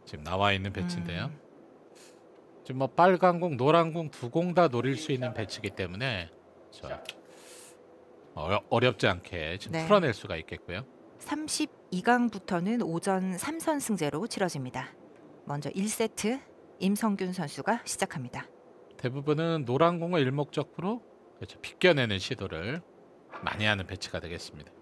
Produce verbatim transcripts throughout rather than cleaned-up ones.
지금 나와 있는 배치인데요. 음. 지금 뭐 빨간 공, 노란 공 두 공 다 노릴 수 있는 배치이기 때문에 자, 어려, 어렵지 않게 지금 네. 풀어낼 수가 있겠고요. 삼십이 강부터는 오전 삼 선승제로 치러집니다. 먼저 일 세트 임성균 선수가 시작합니다. 대부분은 노란 공을 일목적으로 그렇죠, 비껴내는 시도를 많이 하는 배치가 되겠습니다.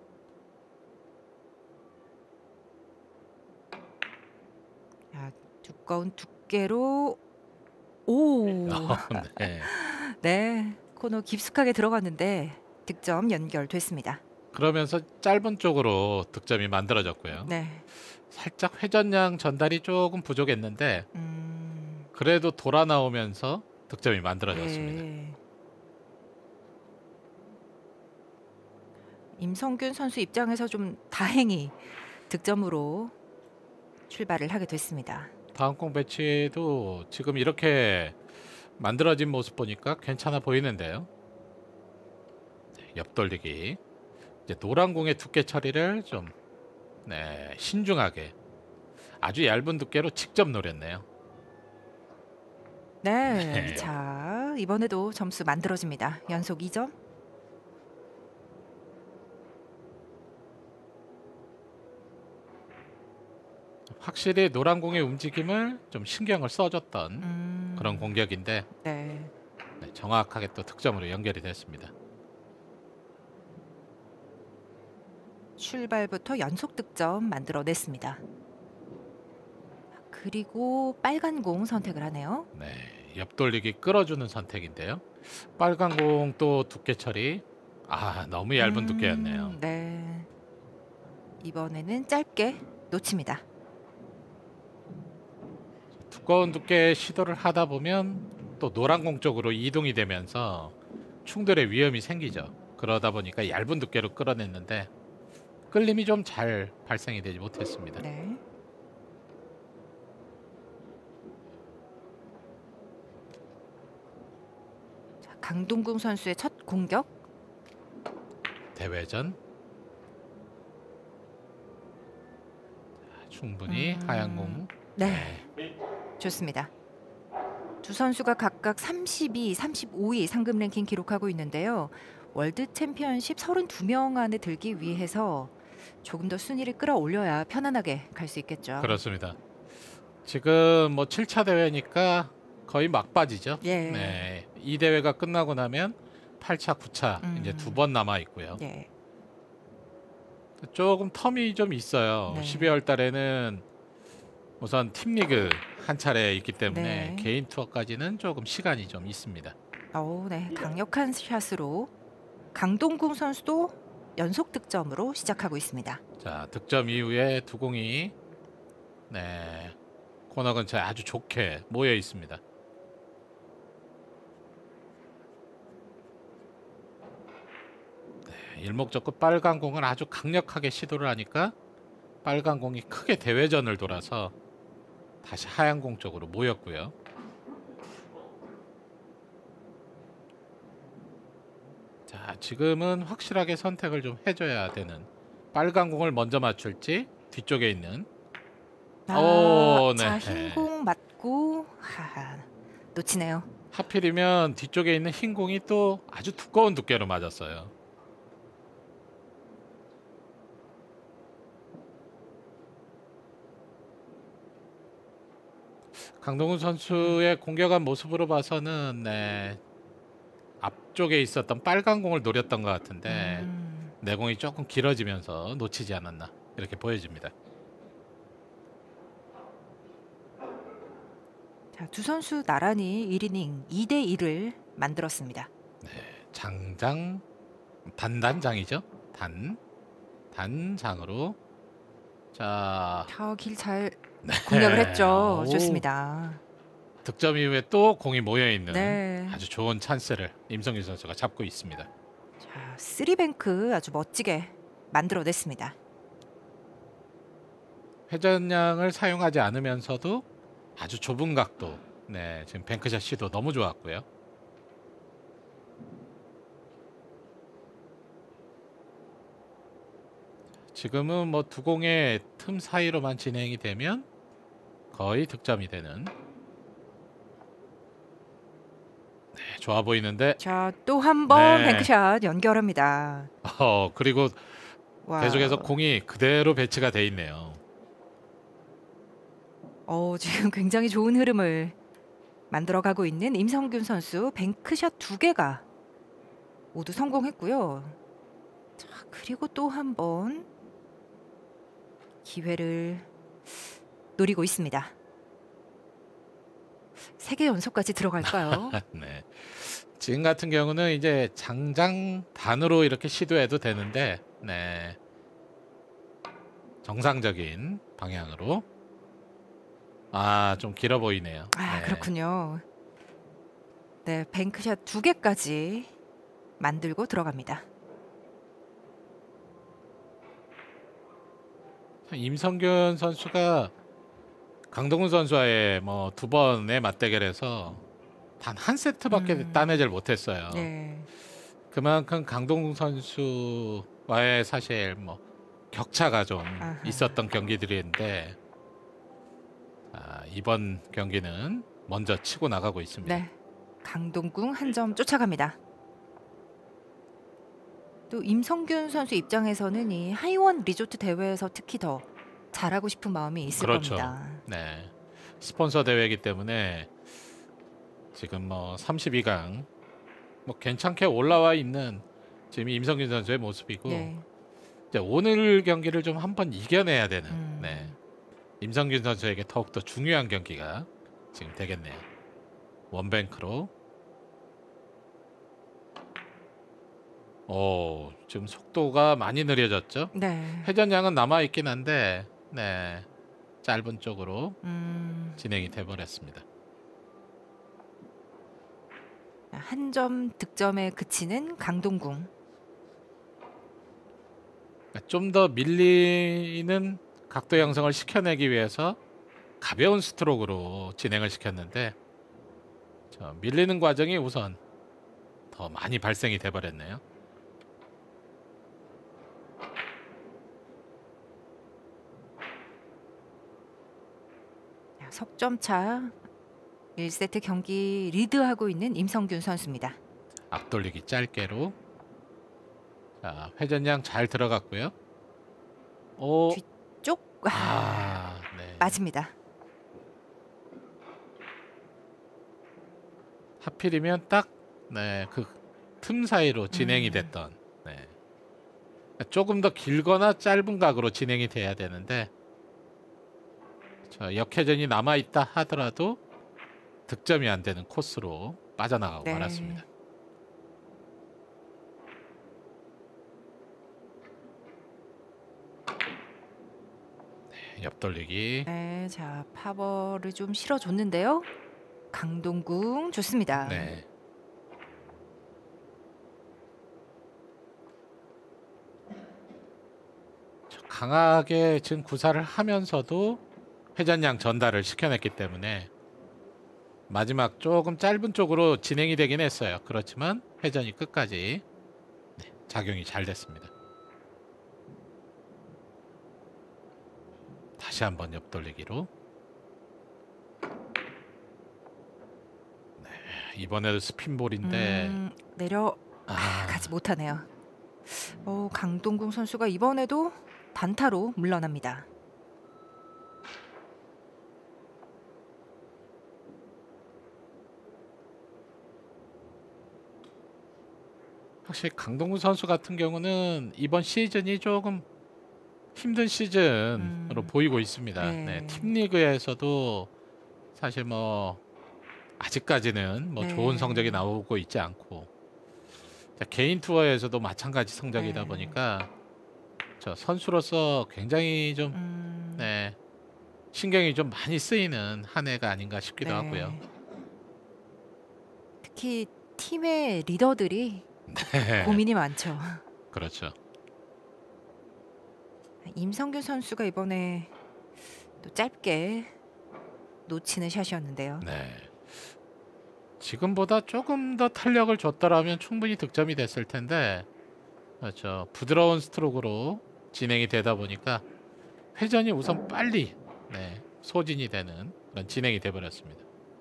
자, 두꺼운 두께로 오. 어, 네. 네. 코너 깊숙하게 들어갔는데 득점 연결됐습니다. 그러면서 짧은 쪽으로 득점이 만들어졌고요. 네. 살짝 회전량 전달이 조금 부족했는데 음. 그래도 돌아 나오면서 득점이 만들어졌습니다. 네. 임성균 선수 입장에서 좀 다행히 득점으로 출발을 하게 됐습니다. 다음 공 배치도 지금 이렇게 만들어진 모습 보니까 괜찮아 보이는데요. 네, 옆돌리기. 이제 노란 공의 두께 처리를 좀 네, 신중하게 아주 얇은 두께로 직접 노렸네요. 네. 네. 자, 이번에도 점수 만들어집니다. 연속 이 점. 확실히 노란 공의 움직임을 좀 신경을 써줬던 음. 그런 공격인데 네. 네, 정확하게 또 득점으로 연결이 됐습니다. 출발부터 연속 득점 만들어냈습니다. 그리고 빨간 공 선택을 하네요. 네, 옆돌리기 끌어주는 선택인데요. 빨간 공 또 두께 처리. 아, 너무 얇은 음, 두께였네요. 네. 이번에는 짧게 놓칩니다. 두꺼운 두께 시도를 하다 보면 또 노란 공 쪽으로 이동이 되면서 충돌의 위험이 생기죠. 그러다 보니까 얇은 두께로 끌어냈는데 끌림이 좀 잘 발생이 되지 못했습니다. 네. 자, 강동궁 선수의 첫 공격. 대회전. 자, 충분히 음, 하얀 공. 네. 좋습니다. 두 선수가 각각 삼십이, 삼십오 위 상금 랭킹 기록하고 있는데요. 월드 챔피언십 삼십이 명 안에 들기 위해서 조금 더 순위를 끌어올려야 편안하게 갈 수 있겠죠. 그렇습니다. 지금 뭐 칠 차 대회니까 거의 막바지죠. 예. 네. 이 대회가 끝나고 나면 팔 차, 구 차 음. 이제 두 번 남아 있고요. 예. 조금 텀이 좀 있어요. 네. 십이월 달에는 우선 팀리그 한 차례 있기 때문에 네. 개인 투어까지는 조금 시간이 좀 있습니다. 오, 네. 강력한 샷으로 강동궁 선수도 연속 득점으로 시작하고 있습니다. 자, 득점 이후에 두 공이 네, 코너 근처에 아주 좋게 모여 있습니다. 네, 일목적고 빨간 공을 아주 강력하게 시도를 하니까 빨간 공이 크게 대회전을 돌아서 다시 하얀 공 쪽으로 모였고요. 자, 지금은 확실하게 선택을 좀 해줘야 되는 빨간 공을 먼저 맞출지 뒤쪽에 있는 아, 오, 네. 자, 흰 공 맞고 하하, 놓치네요. 하필이면 뒤쪽에 있는 흰 공이 또 아주 두꺼운 두께로 맞았어요. 강동훈 선수의 공격한 모습으로 봐서는 네, 앞쪽에 있었던 빨간 공을 노렸던 것 같은데 음, 내공이 조금 길어지면서 놓치지 않았나 이렇게 보여집니다. 자, 두 선수 나란히 일 이닝 이 대 일을 만들었습니다. 네, 장장 단단장이죠. 단 단장으로 자 길 잘 네. 공략을 했죠. 오, 좋습니다. 득점 이후에 또 공이 모여 있는 네. 아주 좋은 찬스를 임성규 선수가 잡고 있습니다. 자, 쓰리뱅크 아주 멋지게 만들어냈습니다. 회전량을 사용하지 않으면서도 아주 좁은 각도. 네, 지금 뱅크샷 시도 너무 좋았고요. 지금은 뭐 두 공의 틈 사이로만 진행이 되면 거의 득점이 되는. 네, 좋아 보이는데. 자, 또 한 번 네. 뱅크샷 연결합니다. 어, 그리고 와우. 계속해서 공이 그대로 배치가 돼 있네요. 어, 지금 굉장히 좋은 흐름을 만들어가고 있는 임성균 선수 뱅크샷 두 개가 모두 성공했고요. 자, 그리고 또 한 번 기회를 노리고 있습니다. 세 개 연속까지 들어갈까요? 네. 지금 같은 경우는 이제 장장 단으로 이렇게 시도해도 되는데, 네. 정상적인 방향으로. 아, 좀 길어 보이네요. 아, 네. 그렇군요. 네, 뱅크샷 두 개까지 만들고 들어갑니다. 임성균 선수가 강동훈 선수와의 뭐 두 번의 맞대결에서 단 한 세트밖에 음. 따내질 못했어요. 네. 그만큼 강동훈 선수와의 사실 뭐 격차가 좀 아하. 있었던 경기들인데, 아, 이번 경기는 먼저 치고 나가고 있습니다. 네. 강동궁 한 점 쫓아갑니다. 또 임성균 선수 입장에서는 이 하이원 리조트 대회에서 특히 더 잘하고 싶은 마음이 있을 그렇죠. 겁니다. 네. 스폰서 대회이기 때문에 지금 뭐 삼십이 강 뭐 괜찮게 올라와 있는 지금 임성균 선수의 모습이고, 네. 이제 오늘 경기를 좀 한번 이겨내야 되는, 음. 네. 임성균 선수에게 더욱더 중요한 경기가 지금 되겠네요. 원뱅크로. 오, 지금 속도가 많이 느려졌죠. 네. 회전량은 남아 있긴 한데, 네, 짧은 쪽으로 음. 진행이 돼 버렸습니다. 한 점 득점에 그치는 강동궁. 좀 더 밀리는 각도 형성을 시켜내기 위해서 가벼운 스트로크로 진행을 시켰는데, 저 밀리는 과정이 우선 더 많이 발생이 돼 버렸네요. 석점차 일 세트 경기 리드하고 있는 임성균 선수입니다. 앞돌리기 짧게로. 자, 회전량 잘 들어갔고요. 오, 쪽 아, 아, 네. 맞습니다. 하필이면 딱, 네, 그 틈 사이로 진행이 음. 됐던, 네. 조금 더 길거나 짧은 각으로 진행이 돼야 되는데, 저 역회전이 남아 있다 하더라도 득점이 안 되는 코스로 빠져나가고 네. 말았습니다. 네, 옆돌리기. 네, 자 파버를 좀 실어줬는데요. 강동궁 좋습니다. 네. 저 강하게 지금 구사를 하면서도 회전량 전달을 시켜냈기 때문에 마지막 조금 짧은 쪽으로 진행이 되긴 했어요. 그렇지만 회전이 끝까지, 네, 작용이 잘 됐습니다. 다시 한번 옆돌리기로. 네, 이번에도 스핀볼인데, 음, 내려 아, 가지 못하네요. 어, 강동궁 선수가 이번에도 단타로 물러납니다. 확실히 강동구 선수 같은 경우는 이번 시즌이 조금 힘든 시즌으로 음. 보이고 있습니다. 네. 네, 팀리그에서도 사실 뭐 아직까지는 뭐 네. 좋은 성적이 나오고 있지 않고, 자, 개인 투어에서도 마찬가지 성적이다 네. 보니까 저 선수로서 굉장히 좀, 음, 네, 신경이 좀 많이 쓰이는 한 해가 아닌가 싶기도 네. 하고요. 특히 팀의 리더들이 네, 고민이 많죠. 그렇죠. 임성균 선수가 이번에 또 짧게 놓치는 샷이었는데요. 네. 지금보다 조금 더 탄력을 줬더라면 충분히 득점이 됐을 텐데, 그렇죠. 부드러운 스트로크로 진행이 되다 보니까 회전이 우선 빨리, 네, 소진이 되는 그런 진행이 돼버렸습니다.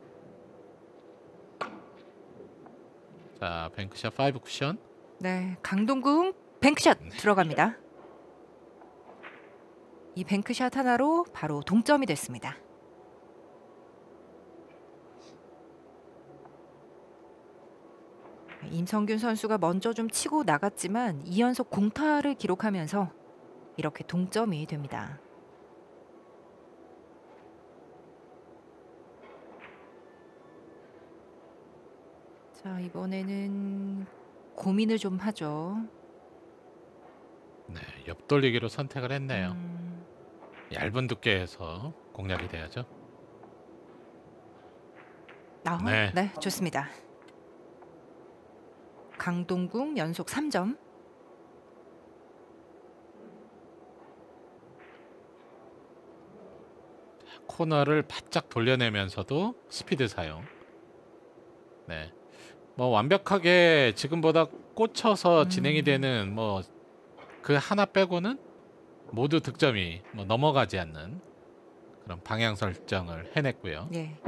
자, 뱅크샷 오 쿠션. 네, 강동궁 뱅크샷 들어갑니다. 이 뱅크샷 하나로 바로 동점이 됐습니다. 임성균 선수가 먼저 좀 치고 나갔지만 이 연속 공타를 기록하면서 이렇게 동점이 됩니다. 자, 이번에는 고민을 좀 하죠. 네, 옆돌리기로 선택을 했네요. 음, 얇은 두께에서 공략이 돼야죠. 아, 네. 네, 좋습니다. 강동궁 연속 삼 점. 코너를 바짝 돌려내면서도 스피드 사용. 네, 뭐 완벽하게 지금보다 꽂혀서 음. 진행이 되는 뭐 그 하나 빼고는 모두 득점이 뭐 넘어가지 않는 그런 방향 설정을 해냈고요. 예.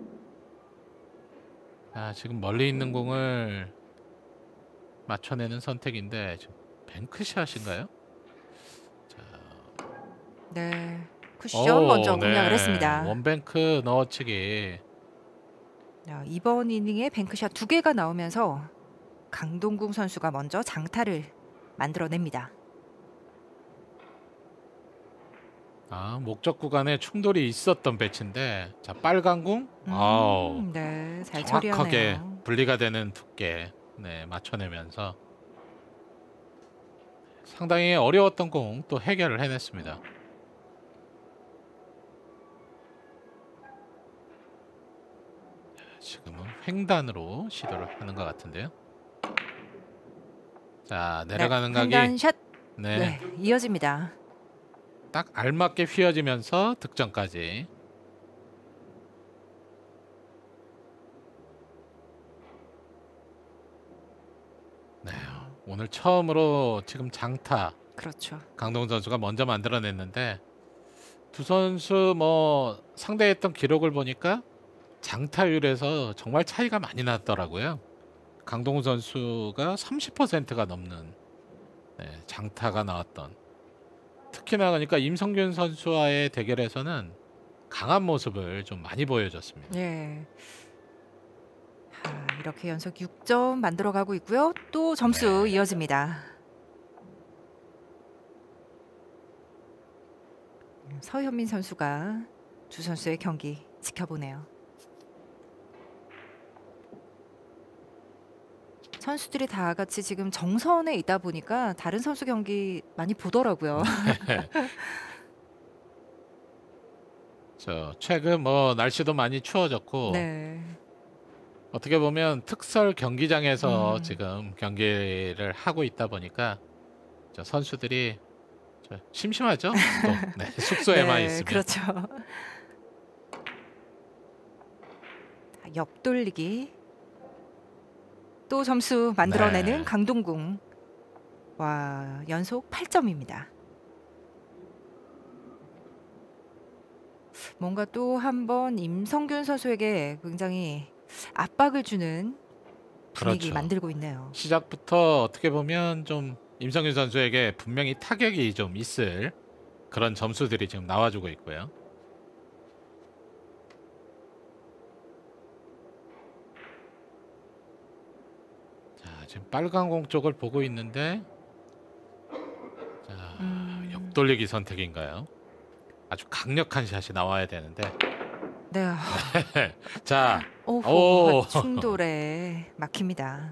아, 지금 멀리 있는 공을 맞춰내는 선택인데 지금 뱅크샷인가요? 자, 네. 쿠션 먼저 공략을 했습니다. 원뱅크 넣어치기. 자, 이번 이닝에 뱅크샷 두 개가 나오면서 강동궁 선수가 먼저 장타를 만들어냅니다. 아, 목적 구간에 충돌이 있었던 배치인데, 자, 빨간 공. 음, 아우, 네, 잘 정확하게 처리하네요. 분리가 되는 두께, 네, 맞춰내면서 상당히 어려웠던 공 또 해결을 해냈습니다. 지금은 횡단으로 시도를 하는 것 같은데요. 자, 내려가는 네, 각이 횡단샷. 네, 네, 이어집니다. 딱 알맞게 휘어지면서 득점까지. 네, 오늘 처음으로 지금 장타 그렇죠. 강동 선수가 먼저 만들어냈는데, 두 선수 뭐 상대했던 기록을 보니까 장타율에서 정말 차이가 많이 났더라고요. 강동우 선수가 삼십 퍼센트가 넘는 네, 장타가 나왔던. 특히나 그러니까 임성균 선수와의 대결에서는 강한 모습을 좀 많이 보여줬습니다. 예. 하, 이렇게 연속 육 점 만들어가고 있고요. 또 점수 네. 이어집니다. 서현민 선수가 두 선수의 경기 지켜보네요. 선수들이 다 같이 지금 정선에 있다 보니까 다른 선수 경기 많이 보더라고요. 저 최근 뭐 날씨도 많이 추워졌고 네. 어떻게 보면 특설 경기장에서 음. 지금 경기를 하고 있다 보니까 저 선수들이 저 심심하죠? 또 네, 숙소에만 네, 있으면. 그렇죠. 옆돌리기. 또 점수 만들어내는 네. 강동궁. 와, 연속 팔 점입니다. 뭔가 또 한 번 임성균 선수에게 굉장히 압박을 주는 분위기 그렇죠. 만들고 있네요. 시작부터 어떻게 보면 좀 임성균 선수에게 분명히 타격이 좀 있을 그런 점수들이 지금 나와주고 있고요. 자, 지금 빨간 공 쪽을 보고 있는데, 자, 음. 옆돌리기 선택인가요? 아주 강력한 샷이 나와야 되는데, 네. 아, 자, 오호, 오. 충돌에 막힙니다.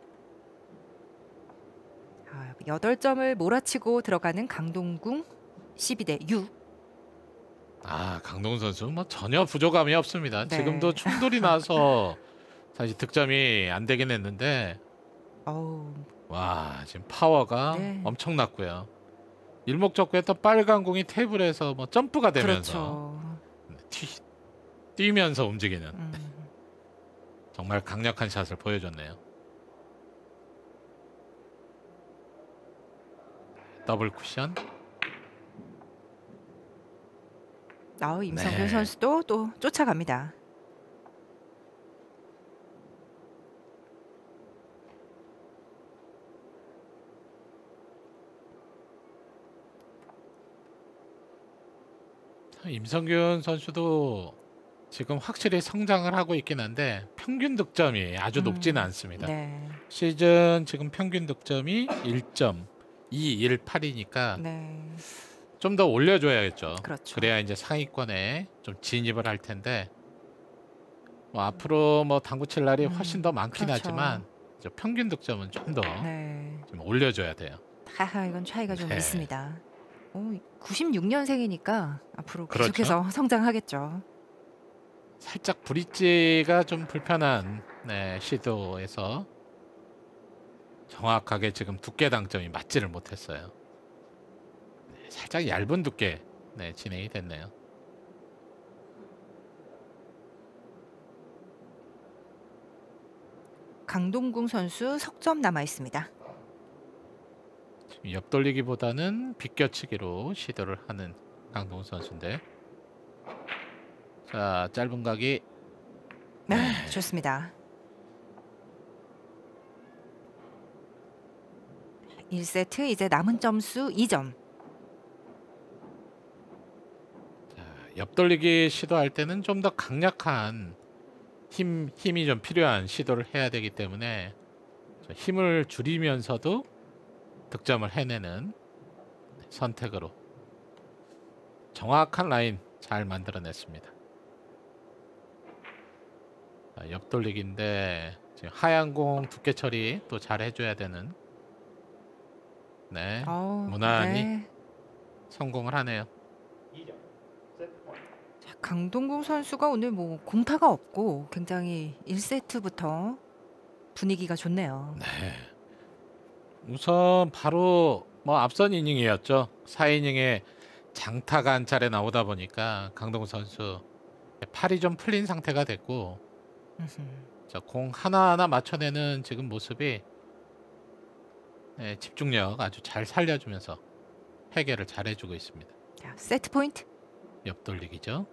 아, 여덟 점을 몰아치고 들어가는 강동궁 십이 대 육. 아, 강동훈 선수 뭐 전혀 부족함이 없습니다. 네. 지금도 충돌이 나서 사실 득점이 안 되긴 했는데, 어우, 와, 지금 파워가 네. 엄청났고요. 일목적구했던 빨간 공이 테이블에서 뭐 점프가 되면서 그렇죠. 튀, 뛰면서 움직이는 음. 정말 강력한 샷을 보여줬네요. 더블 쿠션. 아, 임성균 네. 선수도 또 쫓아갑니다. 임성균 선수도 지금 확실히 성장을 하고 있긴 한데 평균 득점이 아주 높지는 음, 않습니다. 네, 시즌 지금 평균 득점이 일 점 이일팔이니까 네, 좀 더 올려줘야겠죠. 그렇죠. 그래야 이제 상위권에 좀 진입을 할 텐데 뭐 앞으로 뭐 당구 칠 날이 훨씬 더 음, 많긴 그렇죠. 하지만 이제 평균 득점은 좀 더 네, 좀 올려줘야 돼요. 하하, 이건 차이가 좀 네, 있습니다. 오, 구십육 년생이니까 앞으로 그렇죠. 계속해서 성장하겠죠. 살짝 브릿지가 좀 불편한 네, 시도에서 정확하게 지금 두께 당점이 맞지를 못했어요. 네, 살짝 얇은 두께 네, 진행이 됐네요. 강동궁 선수 석점 남아 있습니다. 지금 옆돌리기보다는 비껴치기로 시도를 하는 강동 선수인데 자 짧은 각이 네, 좋습니다. 일 세트 이제 남은 점수 이 점. 자, 옆돌리기 시도할 때는 좀 더 강력한 힘, 힘이 좀 필요한 시도를 해야 되기 때문에 자, 힘을 줄이면서도 득점을 해내는 선택으로 정확한 라인 잘 만들어냈습니다. 자, 옆돌리기인데 지금 하얀 공 두께 처리 또 잘 해줘야 되는 네 어, 무난히 네. 성공을 하네요. 자, 강동궁 선수가 오늘 뭐 공타가 없고 굉장히 일 세트부터 분위기가 좋네요. 네. 우선 바로 뭐 앞선 이닝이었죠. 사 이닝에 장타가 한 차례 나오다 보니까 강동구 선수 팔이 좀 풀린 상태가 됐고 음흠. 자, 공 하나하나 맞춰내는 지금 모습이 네, 집중력 아주 잘 살려주면서 해결을 잘 해주고 있습니다. 자, 세트 포인트. 옆돌리기죠.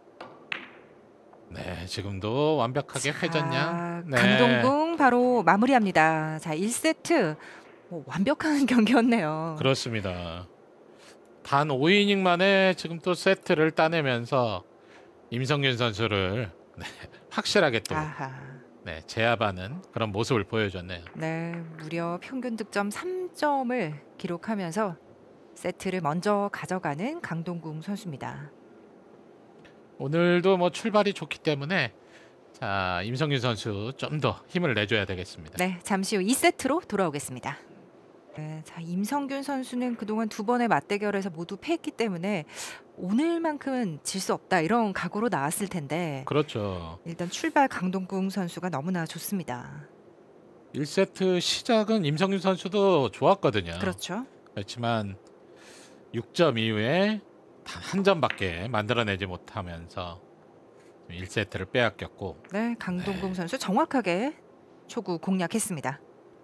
네, 지금도 완벽하게 자, 회전량. 네, 강동궁 바로 마무리합니다. 자, 일 세트 뭐 완벽한 경기였네요. 그렇습니다. 단 오 이닝 만에 지금 또 세트를 따내면서 임성균 선수를 네, 확실하게 또 아하. 네, 제압하는 그런 모습을 보여줬네요. 네, 무려 평균 득점 삼 점을 기록하면서 세트를 먼저 가져가는 강동궁 선수입니다. 오늘도 뭐 출발이 좋기 때문에 자, 임성균 선수 좀 더 힘을 내줘야 되겠습니다. 네, 잠시 후 이 세트로 돌아오겠습니다. 네, 자, 임성균 선수는 그동안 두 번의 맞대결에서 모두 패했기 때문에 오늘만큼은 질 수 없다 이런 각오로 나왔을 텐데 그렇죠. 일단 출발 강동궁 선수가 너무나 좋습니다. 일 세트 시작은 임성균 선수도 좋았거든요. 그렇죠. 그렇지만 육 점 이후에 단 한 점밖에 만들어내지 못하면서 일 세트를 빼앗겼고 네, 강동궁 선수 정확하게 초구 공략했습니다.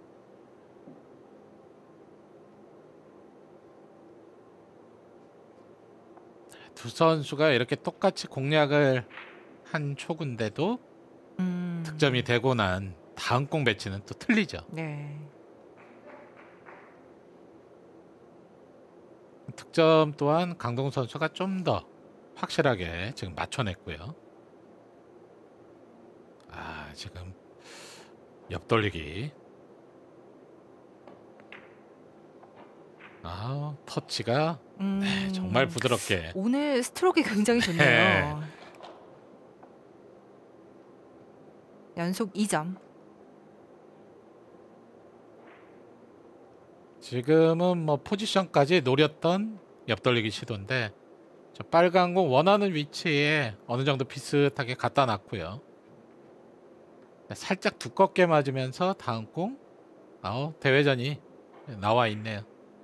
두 선수가 이렇게 똑같이 공략을 한 초구인데도 음, 득점이 되고 난 다음 공 배치는 또 틀리죠. 네, 득점 또한 강동 선수가 좀 더 확실하게 지금 맞춰냈고요. 아, 지금 옆돌리기. 아, 터치가 음, 네, 정말 부드럽게. 오늘 스트로크 굉장히 네. 좋네요. 연속 이 점. 지금은 뭐 포지션까지 노렸던 옆돌리기 시도인데 저 빨간 공 원하는 위치에 어느 정도 비슷하게 갖다 놨고요. 살짝 두껍게 맞으면서 다음 공 아우 대회전이 나와 있네요.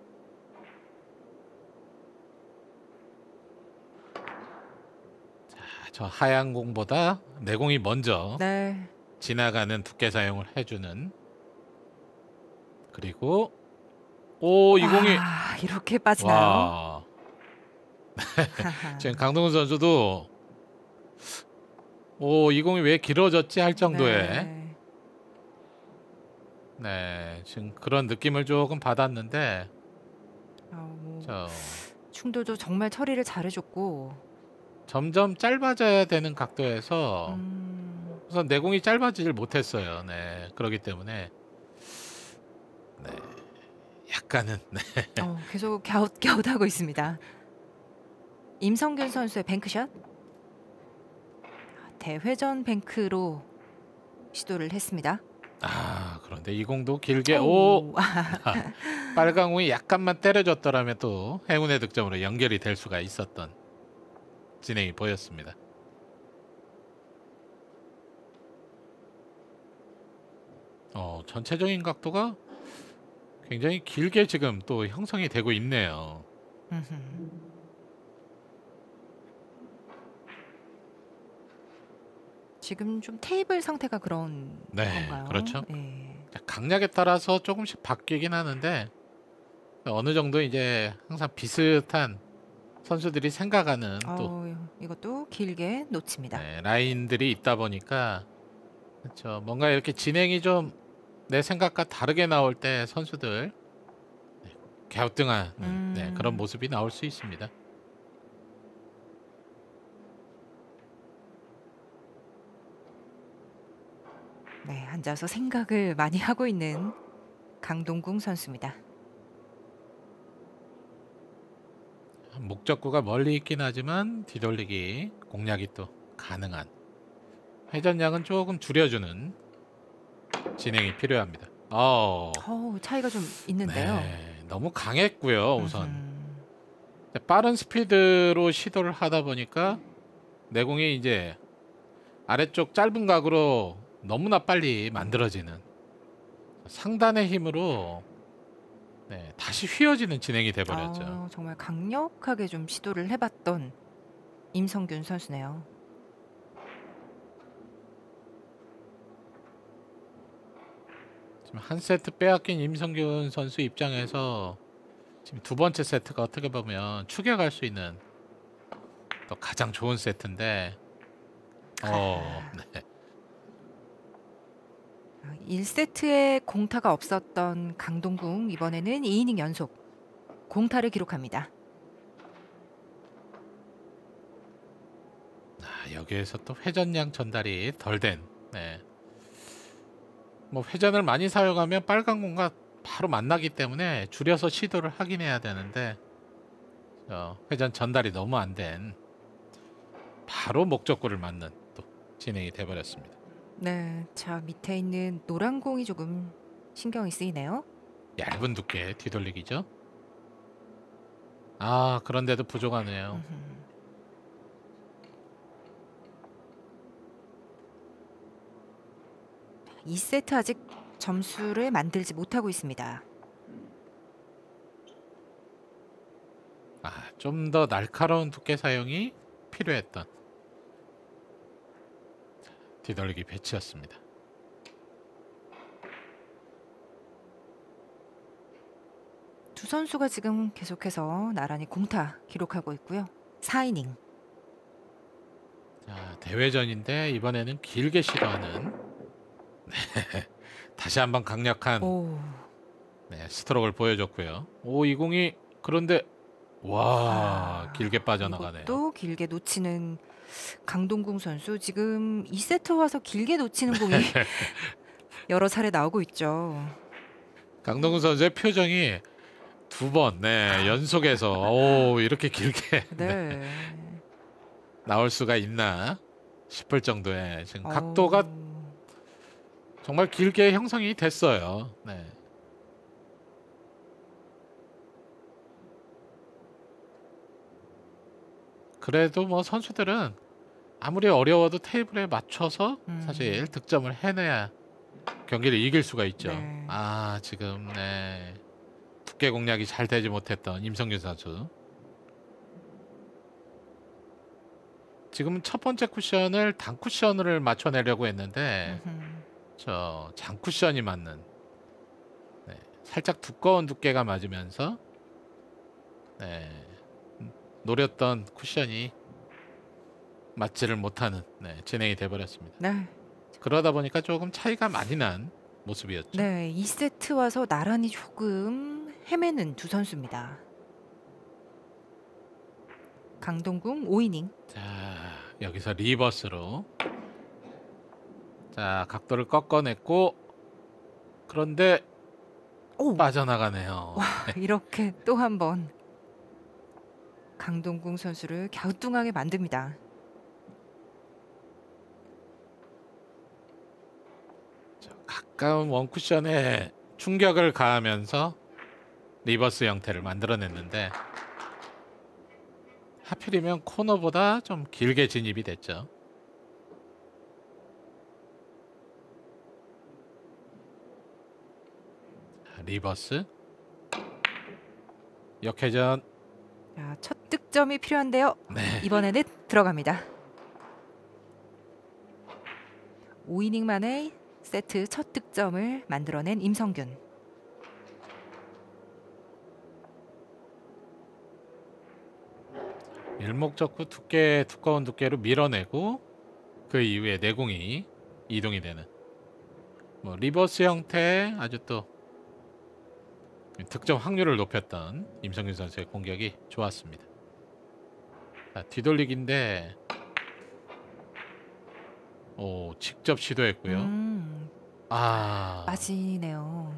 자, 저 하얀 공보다 내 공이 먼저 네, 지나가는 두께 사용을 해주는 그리고 오 이 공이 아, 이렇게 빠지나요? 와 지금 강동원 선수도 오, 이 공이 왜 길어졌지 할 정도의 네. 네, 지금 그런 느낌을 조금 받았는데 아, 뭐 저 충돌도 정말 처리를 잘해줬고, 점점 짧아져야 되는 각도에서 음, 우선 내공이 짧아지질 못했어요. 네, 그렇기 때문에 네, 약간은 네, 어, 계속 갸웃갸웃하고 있습니다. 임성균 선수의 뱅크샷, 대회전 뱅크로 시도를 했습니다. 아 그런데 이 공도 길게 오 오, 빨간 공이 약간만 때려줬더라면 또 행운의 득점으로 연결이 될 수가 있었던 진행이 보였습니다. 어, 전체적인 각도가 굉장히 길게 지금 또 형성이 되고 있네요. 음흠. 지금 좀 테이블 상태가 그런 네, 건가요? 그렇죠. 예. 강약에 따라서 조금씩 바뀌긴 하는데 어느 정도 이제 항상 비슷한 선수들이 생각하는 또 어, 이것도 길게 놓칩니다. 네, 라인들이 있다 보니까 그렇죠. 뭔가 이렇게 진행이 좀 내 생각과 다르게 나올 때 선수들 네, 갸우뚱한 네, 그런 음, 모습이 나올 수 있습니다. 네, 앉아서 생각을 많이 하고 있는 강동궁 선수입니다. 목적구가 멀리 있긴 하지만 뒤돌리기 공략이 또 가능한 회전량은 조금 줄여주는 진행이 필요합니다. 어, 어우, 차이가 좀 있는데요. 네, 너무 강했고요. 우선 음흠. 빠른 스피드로 시도를 하다 보니까 내공이 이제 아래쪽 짧은 각으로 너무나 빨리 만들어지는 상단의 힘으로 네, 다시 휘어지는 진행이 돼버렸죠. 아, 정말 강력하게 좀 시도를 해봤던 임성균 선수네요. 지금 한 세트 빼앗긴 임성균 선수 입장에서 지금 두 번째 세트가 어떻게 보면 추격할 수 있는 또 가장 좋은 세트인데 어, 네. 일 세트에 공타가 없었던 강동궁, 이번에는 이 이닝 연속 공타를 기록합니다. 아, 여기에서 또 회전량 전달이 덜 된 네. 뭐 회전을 많이 사용하면 빨간 공과 바로 만나기 때문에 줄여서 시도를 하긴 해야 되는데 어, 회전 전달이 너무 안 된 바로 목적구를 맞는 또 진행이 돼버렸습니다. 네, 자 밑에 있는 노란 공이 조금 신경이 쓰이네요. 얇은 두께 뒤돌리기죠. 아 그런데도 부족하네요. 음흠. 이 세트 아직 점수를 만들지 못하고 있습니다. 아, 좀 더 날카로운 두께 사용이 필요했던 뒤돌리기 배치였습니다. 두 선수가 지금 계속해서 나란히 공타 기록하고 있고요. 사 이닝. 자, 대회전인데 이번에는 길게 시도하는 네, 다시 한번 강력한 오, 네, 스트로크를 보여줬고요. 오, 이 공이 그런데 와 아, 길게 빠져나가네요. 이것도 길게 놓치는 강동궁 선수. 지금 이 세트 와서 길게 놓치는 공이 여러 차례 나오고 있죠. 강동훈 선수의 표정이 두 번 네, 연속해서 오 이렇게 길게 네, 네. 나올 수가 있나 싶을 정도의 지금 각도가 어우, 정말 길게 형성이 됐어요. 네. 그래도 뭐 선수들은 아무리 어려워도 테이블에 맞춰서 음, 사실 득점을 해내야 경기를 이길 수가 있죠. 네. 아 지금 네. 두께 공략이 잘 되지 못했던 임성균 선수. 지금 첫 번째 쿠션을 단 쿠션을 맞춰내려고 했는데 음흠. 저 장 쿠션이 맞는 네, 살짝 두꺼운 두께가 맞으면서 네, 노렸던 쿠션이 맞지를 못하는 네, 진행이 돼버렸습니다. 네. 그러다 보니까 조금 차이가 많이 난 모습이었죠. 네, 이 세트 와서 나란히 조금 헤매는 두 선수입니다. 강동궁 오 이닝. 자, 여기서 리버스로 자 각도를 꺾어냈고 그런데 오, 빠져나가네요. 이렇게 또 한 번 강동궁 선수를 갸우뚱하게 만듭니다. 자, 가까운 원쿠션에 충격을 가하면서 리버스 형태를 만들어냈는데 하필이면 코너보다 좀 길게 진입이 됐죠. 자, 리버스 역회전. 자, 첫 득점이 필요한데요. 네. 이번에는 들어갑니다. 오 이닝 만에 세트 첫 득점을 만들어낸 임성균. 일목적구 두께 두꺼운 두께로 밀어내고 그 이후에 내공이 이동이 되는 뭐 리버스 형태의 아주 또 득점 확률을 높였던 임성균 선수의 공격이 좋았습니다. 자, 뒤돌리기인데 오 직접 시도했고요. 음, 아 빠지네요.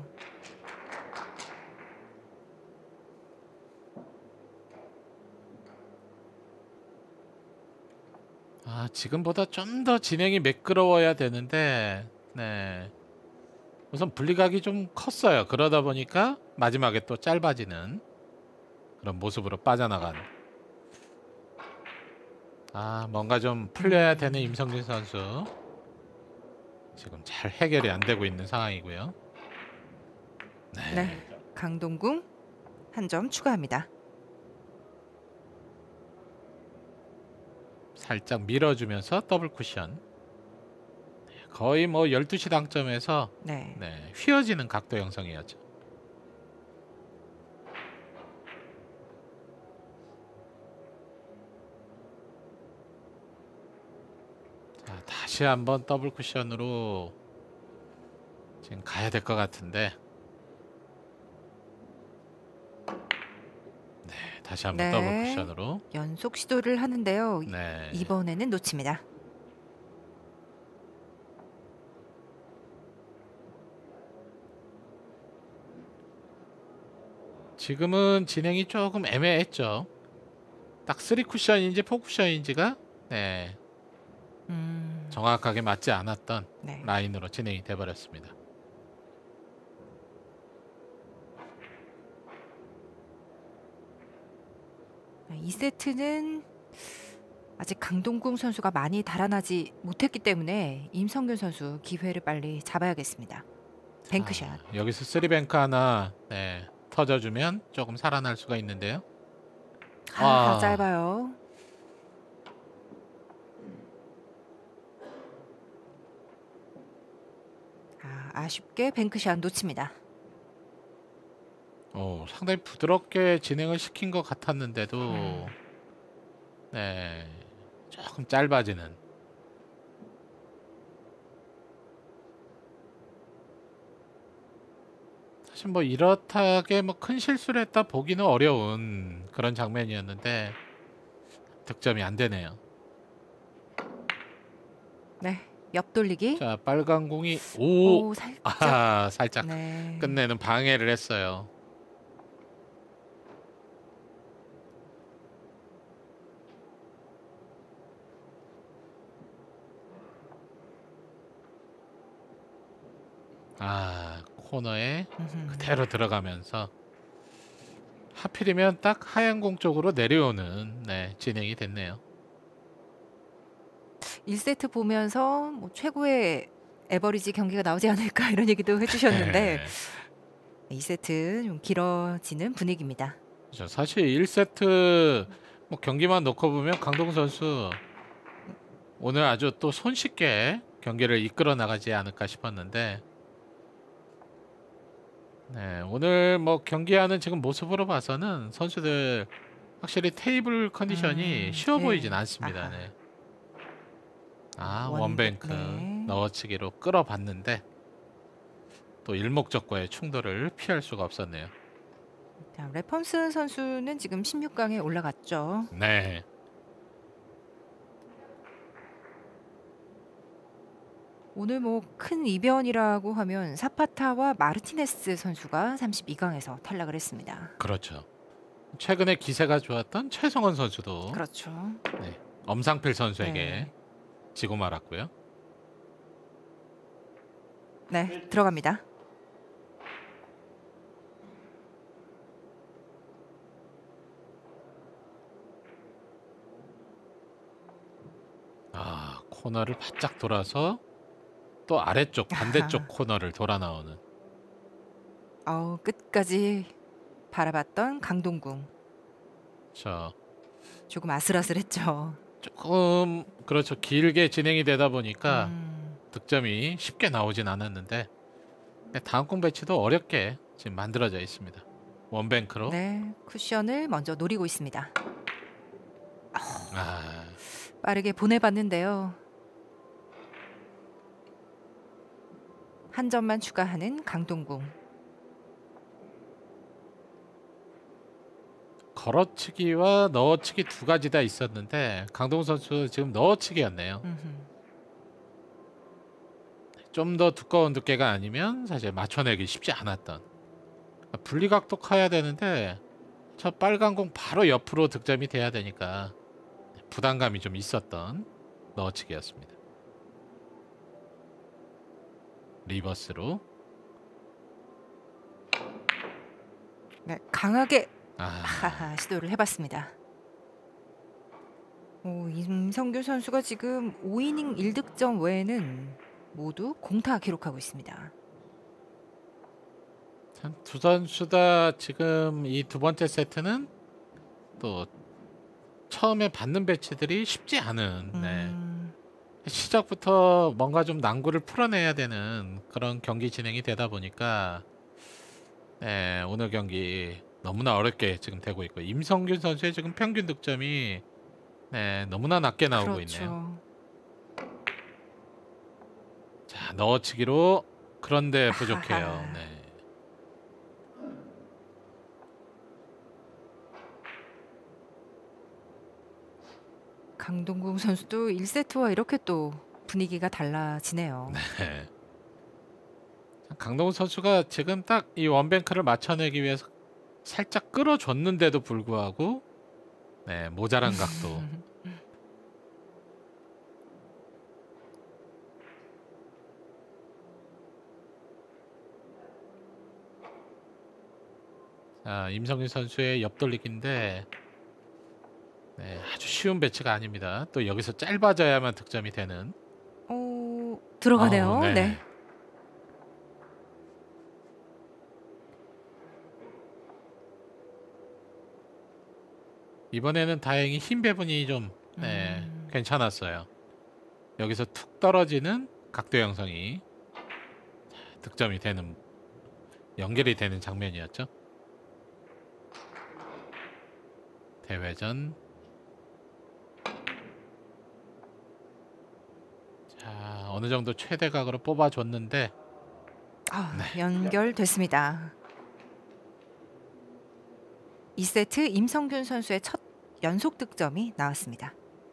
아, 지금보다 좀 더 진행이 매끄러워야 되는데, 네. 우선 분리각이 좀 컸어요. 그러다 보니까 마지막에 또 짧아지는 그런 모습으로 빠져나간. 아, 뭔가 좀 풀려야 되는 임성균 선수. 지금 잘 해결이 안 되고 있는 상황이고요. 네. 네, 강동궁 한 점 추가합니다. 살짝 밀어주면서 더블 쿠션. 거의 뭐 열두 시 당점에서 네, 네, 휘어지는 각도 형성이었죠. 자, 다시 한번 더블 쿠션으로 지금 가야 될 것 같은데. 네, 다시 한번 네. 더블 쿠션으로. 연속 시도를 하는데요. 네. 이번에는 놓칩니다. 지금은 진행이 조금 애매했죠. 딱 쓰리 쿠션인지 포 쿠션인지가 네, 음, 정확하게 맞지 않았던 네. 라인으로 진행이 돼 버렸습니다. 이 세트는 아직 강동궁 선수가 많이 달아나지 못했기 때문에 임성균 선수 기회를 빨리 잡아야겠습니다. 뱅크샷. 아, 여기서 쓰리뱅크 하나 네, 터져주면 조금 살아날 수가 있는데요. 아, 아. 짧아요. 아, 아쉽게 뱅크샷 놓칩니다. 어, 상당히 부드럽게 진행을 시킨 것 같았는데도 음. 네, 조금 짧아지는. 사실 뭐 이렇다게 뭐 큰 실수를 했다 보기는 어려운 그런 장면이었는데 득점이 안 되네요. 네, 옆 돌리기. 자, 빨간 공이 오, 오, 살짝. 아, 살짝 네. 끝내는 방해를 했어요. 아, 코너에 음흠. 그대로 들어가면서 하필이면 딱 하얀 공 쪽으로 내려오는 네, 진행이 됐네요. 일 세트 보면서 뭐 최고의 에버리지 경기가 나오지 않을까 이런 얘기도 해주셨는데 네. 이 세트 좀 길어지는 분위기입니다. 그렇죠. 사실 일 세트 뭐 경기만 놓고 보면 강동 선수 오늘 아주 또 손쉽게 경기를 이끌어 나가지 않을까 싶었는데 네, 오늘 뭐 경기하는 지금 모습으로 봐서는 선수들 확실히 테이블 컨디션이 음, 쉬워 예. 보이진 않습니다. 아하. 네. 아, 원, 원뱅크 네. 넣어치기로 끌어봤는데 또 일목적과의 충돌을 피할 수가 없었네요. 자, 레펌슨 선수는 지금 십육 강에 올라갔죠. 네. 오늘 뭐 큰 이변이라고 하면 사파타와 마르티네스 선수가 삼십이 강에서 탈락을 했습니다. 그렇죠. 최근에 기세가 좋았던 최성원 선수도 그렇죠. 네, 엄상필 선수에게 네. 지고 말았고요. 네, 들어갑니다. 아, 코너를 바짝 돌아서 또 아래쪽 반대쪽 아하. 코너를 돌아 나오는. 어우, 끝까지 바라봤던 강동궁. 저 조금 아슬아슬했죠. 조금 그렇죠. 길게 진행이 되다 보니까 음, 득점이 쉽게 나오진 않았는데 네, 다음 공 배치도 어렵게 지금 만들어져 있습니다. 원뱅크로. 네, 쿠션을 먼저 노리고 있습니다. 아, 빠르게 보내봤는데요. 한 점만 추가하는 강동궁. 걸어치기와 넣어치기 두 가지 다 있었는데 강동 선수 지금 넣어치기였네요. 음흠. 좀 더 두꺼운 두께가 아니면 사실 맞춰내기 쉽지 않았던. 분리각도 커야 되는데 저 빨간 공 바로 옆으로 득점이 돼야 되니까 부담감이 좀 있었던 넣어치기였습니다. 리버스로. 네, 강하게 아, 하하, 시도를 해봤습니다. 오, 임성규 선수가 지금 오 이닝 일 득점 외에는 모두 공타 기록하고 있습니다. 참 두 선수 다 지금 이 두 번째 세트는 또 처음에 받는 배치들이 쉽지 않은 네. 음, 시작부터 뭔가 좀 난구를 풀어내야 되는 그런 경기 진행이 되다 보니까 네, 오늘 경기 너무나 어렵게 지금 되고 있고 임성균 선수의 지금 평균 득점이 네, 너무나 낮게 나오고 있네요. 그렇죠. 자, 넣어치기로 그런데 부족해요. 아하하. 네. 강동궁 선수도 일 세트와 이렇게 또 분위기가 달라지네요. 네. 강동훈 선수가 지금 딱 이 원뱅크를 맞춰내기 위해서 살짝 끌어줬는데도 불구하고 네, 모자란 각도. 자, 임성윤 선수의 옆돌리기인데 네, 아주 쉬운 배치가 아닙니다. 또 여기서 짧아져야만 득점이 되는. 오, 들어가네요. 어우, 네. 네. 이번에는 다행히 힘 배분이 좀 네, 음, 괜찮았어요. 여기서 툭 떨어지는 각도 형성이 득점이 되는 연결이 되는 장면이었죠. 대회전. 자, 어느 정도 최대각으로 뽑아줬는데 아, 네. 연결됐습니다. 이 세트 임성균 선수의 첫 연속 득점이 나왔습니다.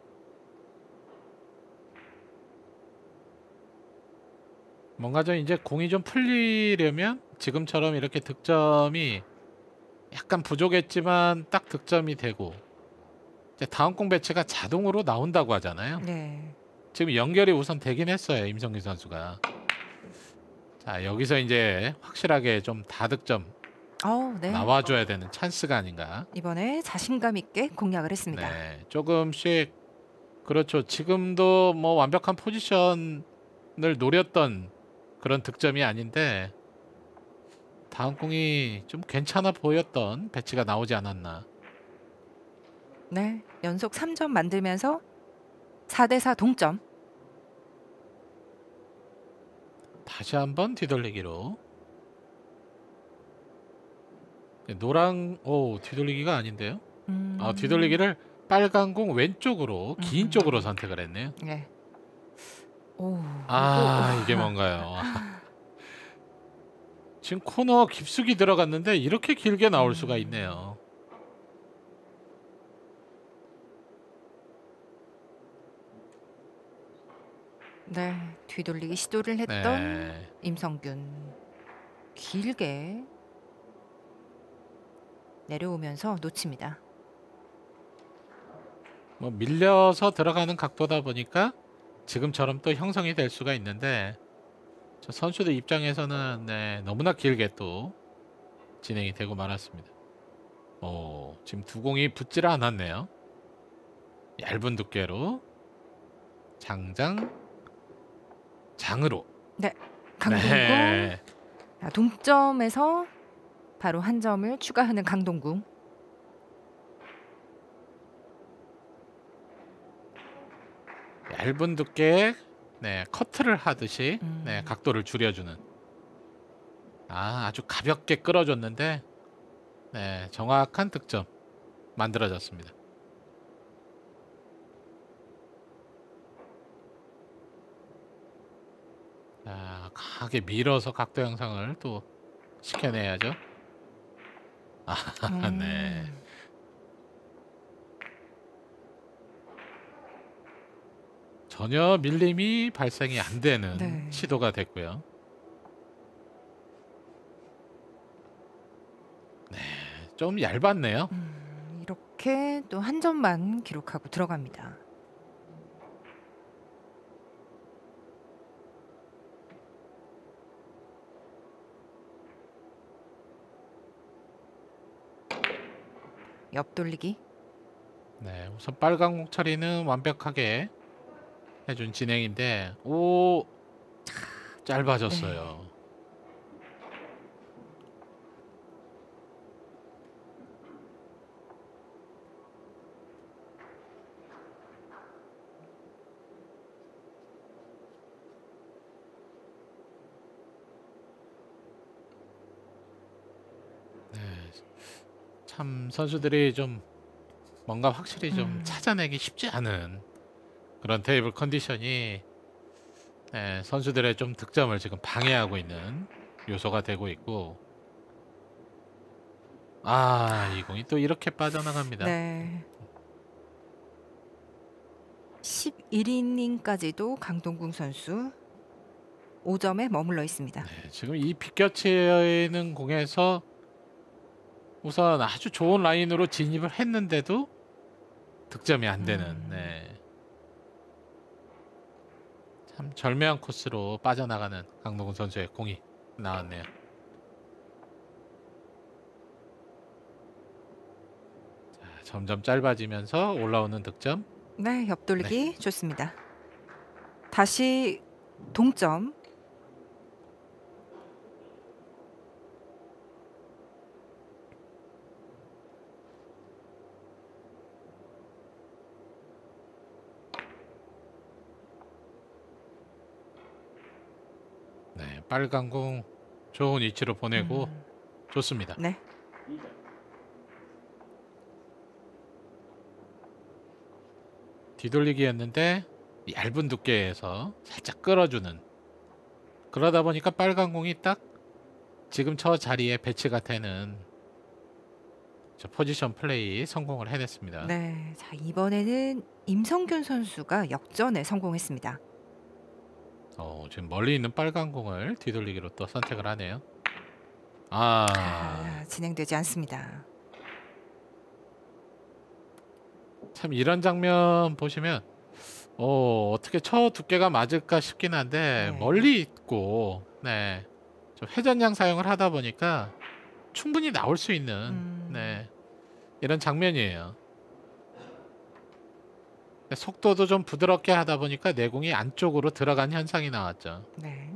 뭔가 좀 이제 공이 좀 풀리려면 지금처럼 이렇게 득점이 약간 부족했지만 딱 득점이 되고 이제 다음 공 배치가 자동으로 나온다고 하잖아요. 네. 지금 연결이 우선 되긴 했어요, 임성균 선수가. 자, 여기서 이제 확실하게 좀 다득점 어, 네. 나와줘야 되는 찬스가 아닌가. 이번에 자신감 있게 공략을 했습니다. 네, 조금씩 그렇죠. 지금도 뭐 완벽한 포지션을 노렸던 그런 득점이 아닌데 다음 공이 좀 괜찮아 보였던 배치가 나오지 않았나. 네, 연속 삼 점 만들면서 사 대 사 동점. 다시 한번 뒤돌리기로. 네, 노랑 오 뒤돌리기가 아닌데요. 어, 음. 뒤돌리기를 빨간 공 왼쪽으로 긴 음. 쪽으로 선택을 했네요. 네. 오, 아, 이거 이게 뭔가요? 지금 코너 깊숙이 들어갔는데 이렇게 길게 나올 수가 음. 있네요. 네, 뒤돌리기 시도를 했던 네. 임성균 길게 내려오면서 놓칩니다. 뭐 밀려서 들어가는 각도다 보니까 지금처럼 또 형성이 될 수가 있는데 저 선수들 입장에서는 네, 너무나 길게 또 진행이 되고 말았습니다. 오, 지금 두 공이 붙질 않았네요. 얇은 두께로 장장 장으로. 네, 강동구. 네. 자, 동점에서 바로 한 점을 추가하는 강동구. 얇은 두께에 네, 커트를 하듯이 음. 네, 각도를 줄여주는. 아, 아주 가볍게 끌어줬는데 네, 정확한 득점 만들어졌습니다. 자, 강하게 밀어서 각도 형성을 또 시켜내야죠. 아, 네. 음. 전혀 밀림이 발생이 안 되는 네. 시도가 됐고요. 네, 좀 얇았네요. 음, 이렇게 또 한 점만 기록하고 들어갑니다. 옆돌리기. 네, 우선 빨간 공 처리는 완벽하게 해준 진행인데 오, 짧아졌어요. 네, 참 선수들이 좀 뭔가 확실히 좀 음. 찾아내기 쉽지 않은 그런 테이블 컨디션이 네, 선수들의 좀 득점을 지금 방해하고 있는 요소가 되고 있고, 아, 이 공이 또 이렇게 빠져나갑니다. 네. 십일 이닝까지도 강동궁 선수 오 점에 머물러 있습니다. 네, 지금 이 비껴치는 공에서 우선 아주 좋은 라인으로 진입을 했는데도 득점이 안 되는 음. 네. 참 절묘한 코스로 빠져나가는 강동훈 선수의 공이 나왔네요. 자, 점점 짧아지면서 올라오는 득점. 네, 옆돌리기 좋습니다. 다시 동점. 네, 빨간 공 좋은 위치로 보내고 음. 좋습니다. 네. 뒤돌리기였는데 얇은 두께에서 살짝 끌어주는, 그러다 보니까 빨간 공이 딱 지금 저 자리에 배치가 되는 저 포지션 플레이 성공을 해냈습니다. 네. 자, 이번에는 임성균 선수가 역전에 성공했습니다. 어, 지금 멀리 있는 빨간 공을 뒤돌리기로 또 선택을 하네요. 아, 아, 진행되지 않습니다. 참 이런 장면 보시면 어, 어떻게 쳐 두께가 맞을까 싶긴 한데 네. 멀리 있고 네, 좀 회전량 사용을 하다 보니까 충분히 나올 수 있는 음. 네, 이런 장면이에요. 속도도 좀 부드럽게 하다 보니까 내공이 안쪽으로 들어간 현상이 나왔죠. 네.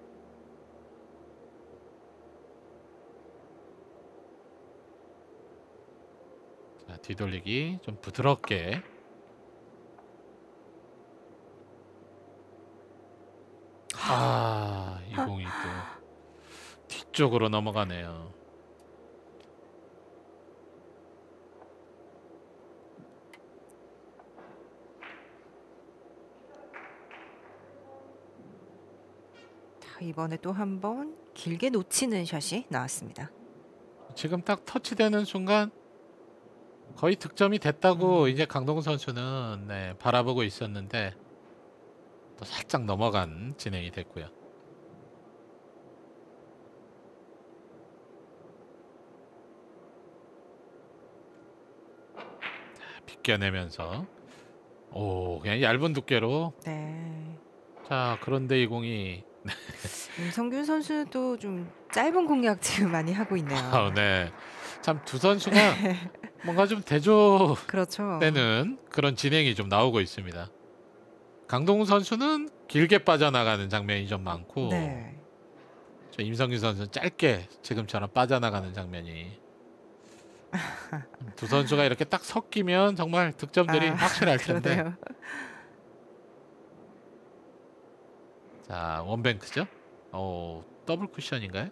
자, 뒤돌리기 좀 부드럽게. 아, 이 공이 또 뒤쪽으로 넘어가네요. 자, 이번에 또 한 번 길게 놓치는 샷이 나왔습니다. 지금 딱 터치되는 순간 거의 득점이 됐다고 음. 이제 강동구 선수는 네, 바라보고 있었는데 또 살짝 넘어간 진행이 됐고요. 비껴내면서 오 그냥 얇은 두께로 네. 자 그런데 이 공이 임성균 선수도 좀 짧은 공략 지금 많이 하고 있네요. 아, 네. 참 두 선수가 뭔가 좀 대조되는 그렇죠. 그런 진행이 좀 나오고 있습니다. 강동구 선수는 길게 빠져나가는 장면이 좀 많고 네. 저 임성균 선수는 짧게 지금처럼 빠져나가는 장면이 두 선수가 이렇게 딱 섞이면 정말 득점들이 아, 확실할 텐데 그러네요. 자 원뱅크죠? 어 더블 쿠션인가요?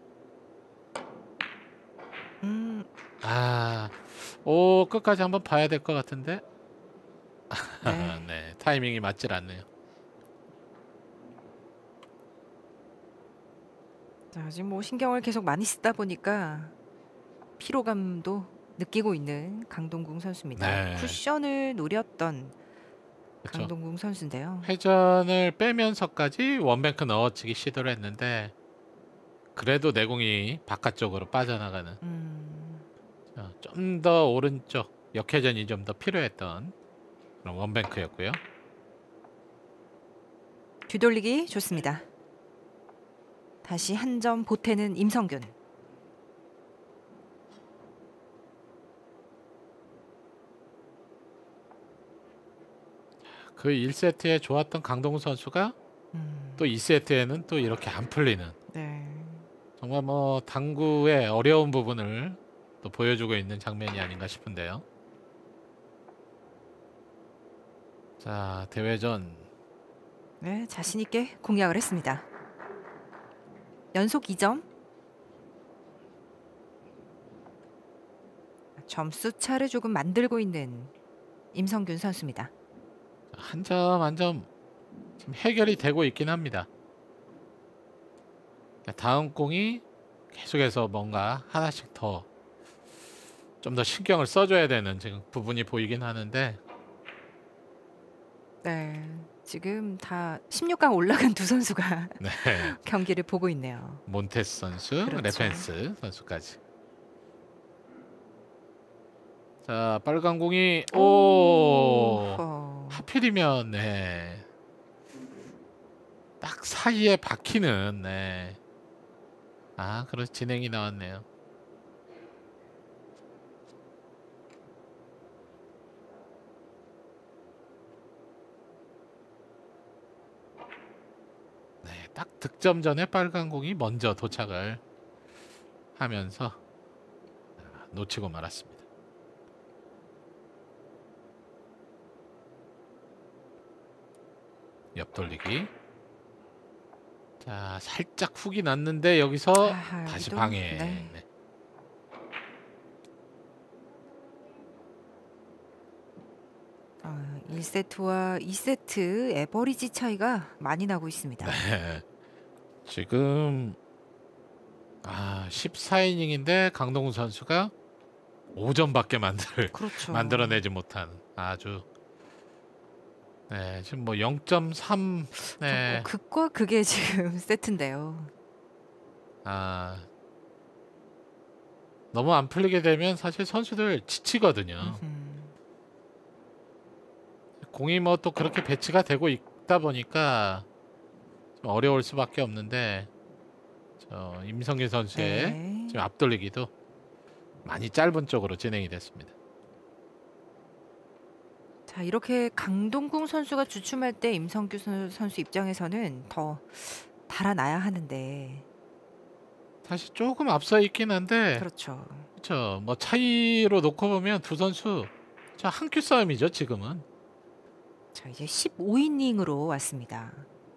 음, 아, 오 끝까지 한번 봐야 될 것 같은데 네. 네 타이밍이 맞질 않네요. 자, 지금 뭐 신경을 계속 많이 쓰다 보니까 피로감도 느끼고 있는 강동궁 선수입니다. 네. 쿠션을 노렸던 그렇죠. 강동궁 선수인데요. 회전을 빼면서까지 원뱅크 넣어치기 시도를 했는데 그래도 내공이 바깥쪽으로 빠져나가는 음, 좀 더 오른쪽 역회전이 좀 더 필요했던 그런 원뱅크였고요. 뒤돌리기 좋습니다. 다시 한 점 보태는 임성균. 그 일 세트에 좋았던 강동우 선수가 음, 또 이 세트에는 또 이렇게 안 풀리는 네. 정말 뭐 당구의 어려운 부분을 또 보여주고 있는 장면이 아닌가 싶은데요. 자 대회전 네, 자신 있게 공략을 했습니다. 연속 이 점. 점수 차를 조금 만들고 있는 임성균 선수입니다. 한 점 한 점 지금 해결이 되고 있긴 합니다. 다음 공이 계속해서 뭔가 하나씩 더 좀 더 신경을 써줘야 되는 지금 부분이 보이긴 하는데 네, 지금 다 십육 강 올라간 두 선수가 네 경기를 보고 있네요. 몬테스 선수, 그렇죠. 레펜스 선수까지. 자 빨간 공이 오 오, 하필이면 네. 딱 사이에 박히는 네. 아 그런 진행이 나왔네요. 네, 딱 득점 전에 빨간 공이 먼저 도착을 하면서 놓치고 말았습니다. 옆돌리기. 자 살짝 훅이 났는데 여기서 아하, 다시 여기도, 방해. 네. 네. 어, 일 세트와 이 세트 에버리지 차이가 많이 나고 있습니다. 네. 지금 아 십사 이닝인데 강동훈 선수가 오 점밖에 만들 그렇죠. 만들어내지 못한 아주 네 지금 뭐 영 점 삼 네. 뭐 극과 극의 지금 세트인데요. 아 너무 안 풀리게 되면 사실 선수들 지치거든요. 음흠. 공이 뭐 또 그렇게 배치가 되고 있다 보니까 좀 어려울 수밖에 없는데 저 임성균 선수의 네. 지금 앞돌리기도 많이 짧은 쪽으로 진행이 됐습니다. 자, 이렇게 강동궁 선수가 주춤할 때 임성규 선- 선수 입장에서는 더 달아나야 하는데 사실 조금 앞서 있긴 한데 그렇죠. 그렇죠. 뭐 차이로 놓고 보면 두 선수 한 큐 싸움이죠 지금은. 자, 이제 십오 이닝으로 왔습니다.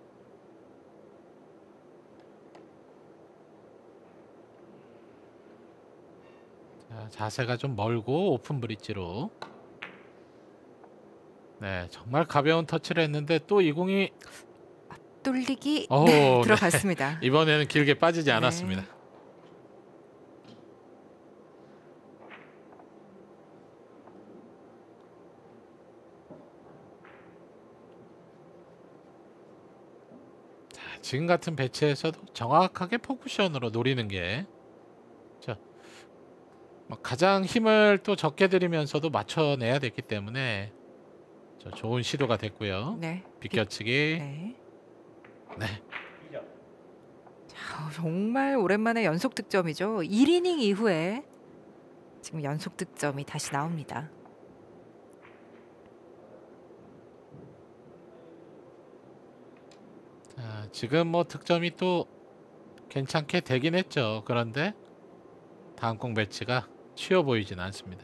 자, 자세가 좀 멀고 오픈 브릿지로 네 정말 가벼운 터치를 했는데 또 이 공이 옆돌리기 오, 네, 네. 들어갔습니다. 이번에는 길게 빠지지 네. 않았습니다. 자, 지금 같은 배치에서도 정확하게 포쿠션으로 노리는 게 자, 뭐 가장 힘을 또 적게 들이면서도 맞춰내야 됐기 때문에 저 좋은 시도가 됐고요. 네. 비껴치기. 네. 네. 자, 정말 오랜만에 연속 득점이죠. 일 이닝 이후에 지금 연속 득점이 다시 나옵니다. 자, 지금 뭐 득점이 또 괜찮게 되긴 했죠. 그런데 다음 공 배치가 쉬워 보이진 않습니다.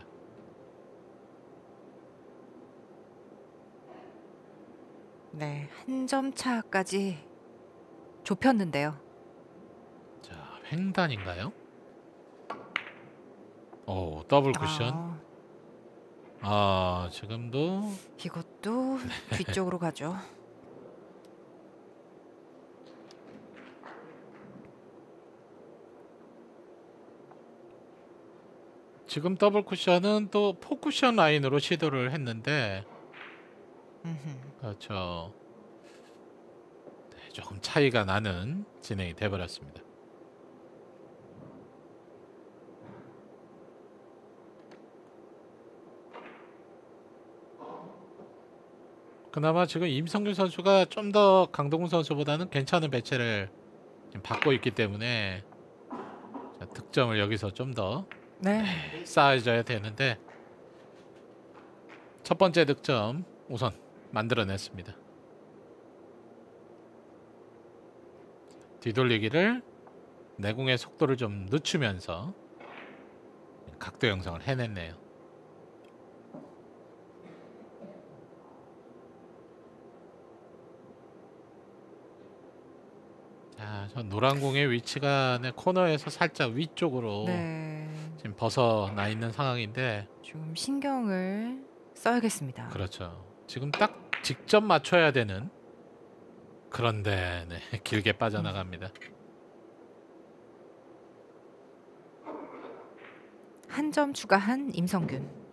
네, 한 점 차까지 좁혔는데요. 자, 횡단인가요? 오, 더블 쿠션. 아, 아, 지금도 이것도 뒤쪽으로 가죠. 지금 더블 쿠션은 또 포쿠션 라인으로 시도를 했는데 음흠. 그렇죠. 네, 조금 차이가 나는 진행이 돼버렸습니다. 그나마 지금 임성규 선수가 좀 더 강동훈 선수보다는 괜찮은 배치를 지금 받고 있기 때문에 자, 득점을 여기서 좀 더 네. 쌓아줘야 되는데 첫 번째 득점 우선 만들어냈습니다. 뒤돌리기를 내공의 속도를 좀 늦추면서 각도 형성을 해냈네요. 자, 저 노란 공의 위치가 네, 코너에서 살짝 위쪽으로 네. 지금 벗어나 있는 상황인데 좀 신경을 써야겠습니다. 그렇죠. 지금 딱 직접 맞춰야 되는 그런데 네, 길게 빠져나갑니다. 한 점 추가한 임성균.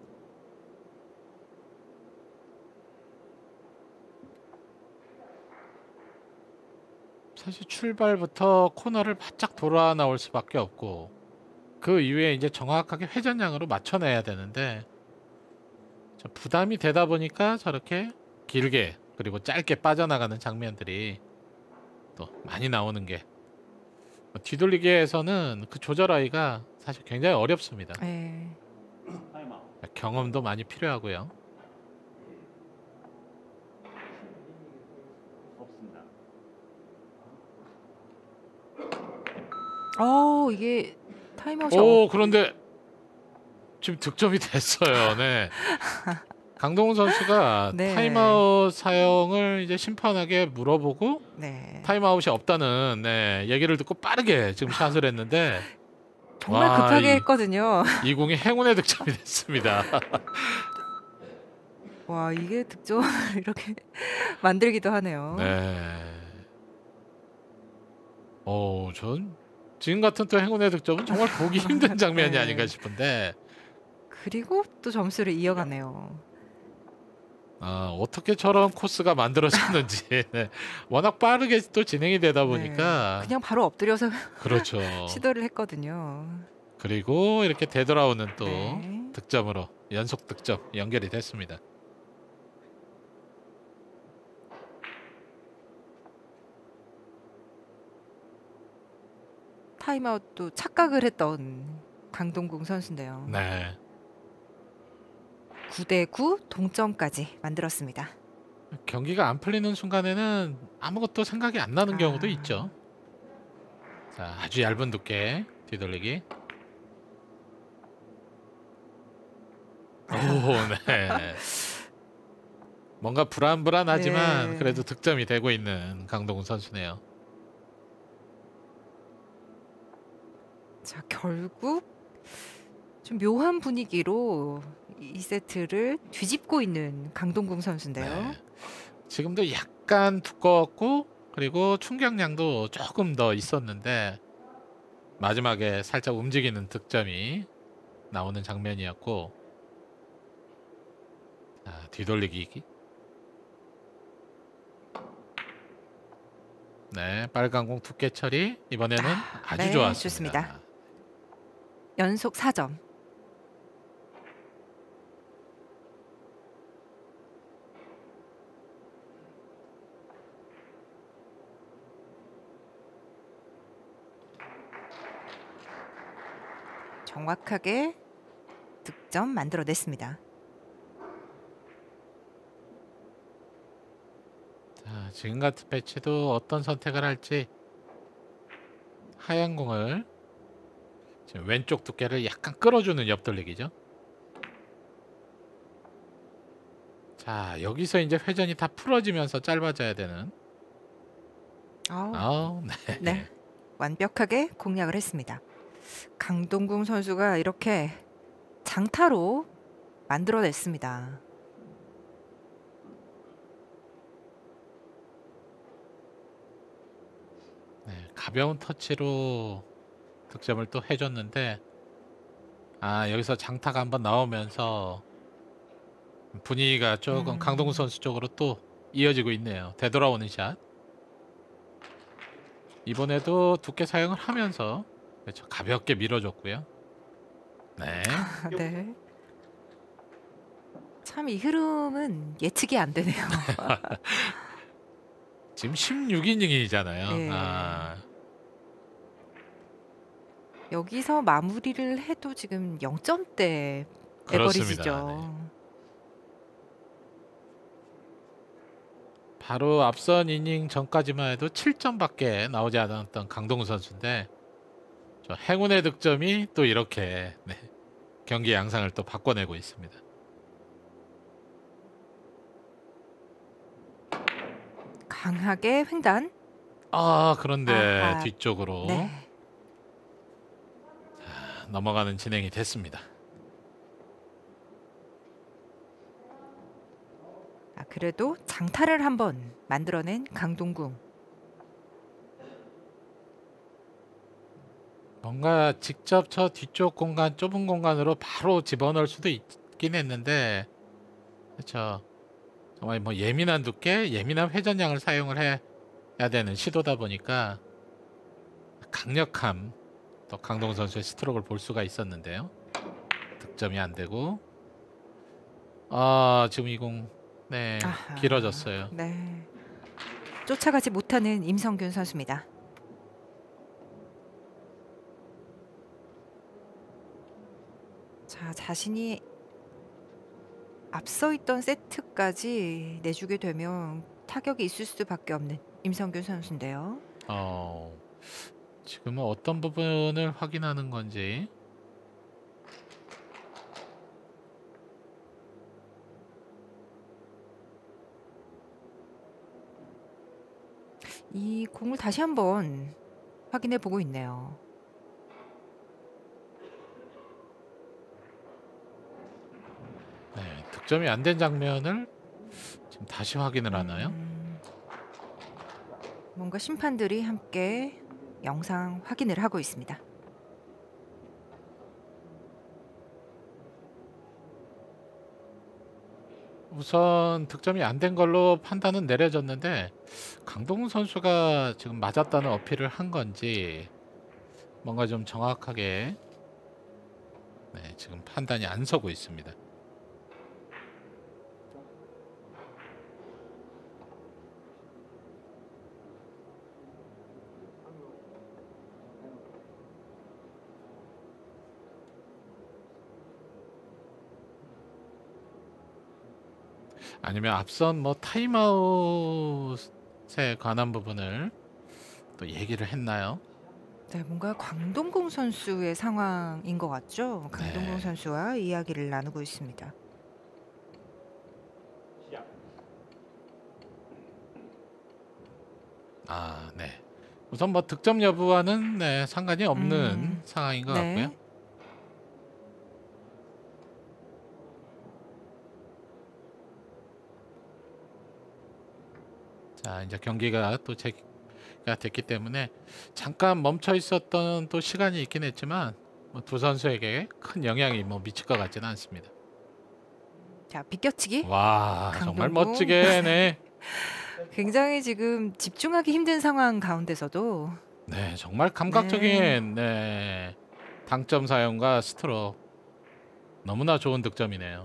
사실 출발부터 코너를 바짝 돌아 나올 수밖에 없고 그 이후에 이제 정확하게 회전량으로 맞춰내야 되는데 저 부담이 되다 보니까 저렇게 길게 그리고 짧게 빠져나가는 장면들이 또 많이 나오는 게 뭐 뒤돌리기에서는 그 조절하기가 사실 굉장히 어렵습니다. 네. 경험도 많이 필요하고요. 어, 이게 타임아웃이 오, 그런데 지금 득점이 됐어요. 네. 강동훈 선수가 네. 타임아웃 사용을 이제 심판에게 물어보고 네. 타임아웃이 없다는 네, 얘기를 듣고 빠르게 지금 샷을 했는데 정말 와, 급하게 이- 했거든요. 이 공이 행운의 득점이 됐습니다. 와, 이게 득점을 이렇게 만들기도 하네요. 네. 오, 전 지금 같은 또 행운의 득점은 정말 보기 힘든 장면이 네. 아닌가 싶은데 그리고 또 점수를 이어가네요. 아, 어떻게 저런 코스가 만들어졌는지 네. 워낙 빠르게 또 진행이 되다 보니까 네. 그냥 바로 엎드려서 그렇죠. 시도를 했거든요. 그리고 이렇게 되돌아오는 또 네. 득점으로 연속 득점 연결이 됐습니다. 타임아웃도 착각을 했던 강동궁 선수인데요. 네. 구 대 구 동점까지 만들었습니다. 경기가 안 풀리는 순간에는 아무것도 생각이 안 나는 아. 경우도 있죠. 자, 아주 얇은 두께 뒤돌리기. 오, 네. 뭔가 불안불안하지만 네. 그래도 득점이 되고 있는 강동훈 선수네요. 자, 결국 좀 묘한 분위기로 이 세트를 뒤집고 있는 강동궁 선수인데요. 네. 지금도 약간 두꺼웠고 그리고 충격량도 조금 더 있었는데 마지막에 살짝 움직이는 득점이 나오는 장면이었고, 자, 뒤돌리기. 네, 빨간 공 두께 처리 이번에는 아, 아주 네, 좋았습니다. 좋습니다. 연속 사 점. 정확하게 득점 만들어냈습니다. 자, 지금 같은 배치도 어떤 선택을 할지. 하얀 공을 지금 왼쪽 두께를 약간 끌어주는 옆돌리기죠. 자, 여기서 이제 회전이 다 풀어지면서 짧아져야 되는. 아우, 아, 네. 네, 완벽하게 공략을 했습니다. 강동궁 선수가 이렇게 장타로 만들어냈습니다. 네, 가벼운 터치로 득점을 또 해줬는데, 아, 여기서 장타가 한번 나오면서 분위기가 조금 음. 강동구 선수 쪽으로 또 이어지고 있네요. 되돌아오는 샷. 이번에도 두께 사용을 하면서 그렇죠, 가볍게 밀어줬고요. 네. 네. 참 이 흐름은 예측이 안 되네요. 지금 십육 이닝이잖아요. 네. 아, 여기서 마무리를 해도 지금 영 점대 그렇습니다. 에버리지죠. 네. 바로 앞선 이닝 전까지만 해도 칠 점밖에 나오지 않았던 강동구 선수인데, 저 행운의 득점이 또 이렇게 네, 경기 양상을 또 바꿔내고 있습니다. 강하게 횡단. 아, 그런데 아하. 뒤쪽으로 네. 자, 넘어가는 진행이 됐습니다. 아, 그래도 장타를 한번 만들어낸 강동궁. 뭔가 직접 저 뒤쪽 공간, 좁은 공간으로 바로 집어넣을 수도 있긴 했는데, 그렇죠. 정말 뭐 예민한 두께, 예민한 회전량을 사용을 해야 되는 시도다 보니까 강력함, 또 강동 선수의 스트로크를 볼 수가 있었는데요. 득점이 안 되고, 아, 지금 이 공, 네, 아하. 길어졌어요. 네. 쫓아가지 못하는 임성균 선수입니다. 자, 자신이 앞서 있던 세트까지 내주게 되면 타격이 있을 수밖에 없는 임성균 선수인데요. 어, 지금은 어떤 부분을 확인하는 건지. 이 공을 다시 한번 확인해 보고 있네요. 네, 득점이 안 된 장면을 지금 다시 확인을 하나요? 음, 뭔가 심판들이 함께 영상 확인을 하고 있습니다. 우선 득점이 안 된 걸로 판단은 내려졌는데, 강동훈 선수가 지금 맞았다는 어필을 한 건지 뭔가 좀 정확하게 네, 지금 판단이 안 서고 있습니다. 아니면 앞선 뭐 타임아웃에 관한 부분을 또 얘기를 했나요? 네, 뭔가 강동궁 선수의 상황인 것 같죠? 강동궁 네. 선수와 이야기를 나누고 있습니다. 아, 네. 우선 뭐 득점 여부와는 네, 상관이 없는 음, 상황인 것 네. 같고요. 자, 자, 이제 경기가 또 재개가 됐기 때문에 잠깐 멈춰 있었던 또 시간이 있긴 했지만 뭐 두 선수에게 큰 영향이 뭐 미칠 것 같지는 않습니다. 자, 비껴치기. 와, 정말 강동궁. 멋지게 네. 굉장히 지금 집중하기 힘든 상황 가운데서도 네, 정말 감각적인 네. 당점 사용과 스트로크 너무나 좋은 득점이네요.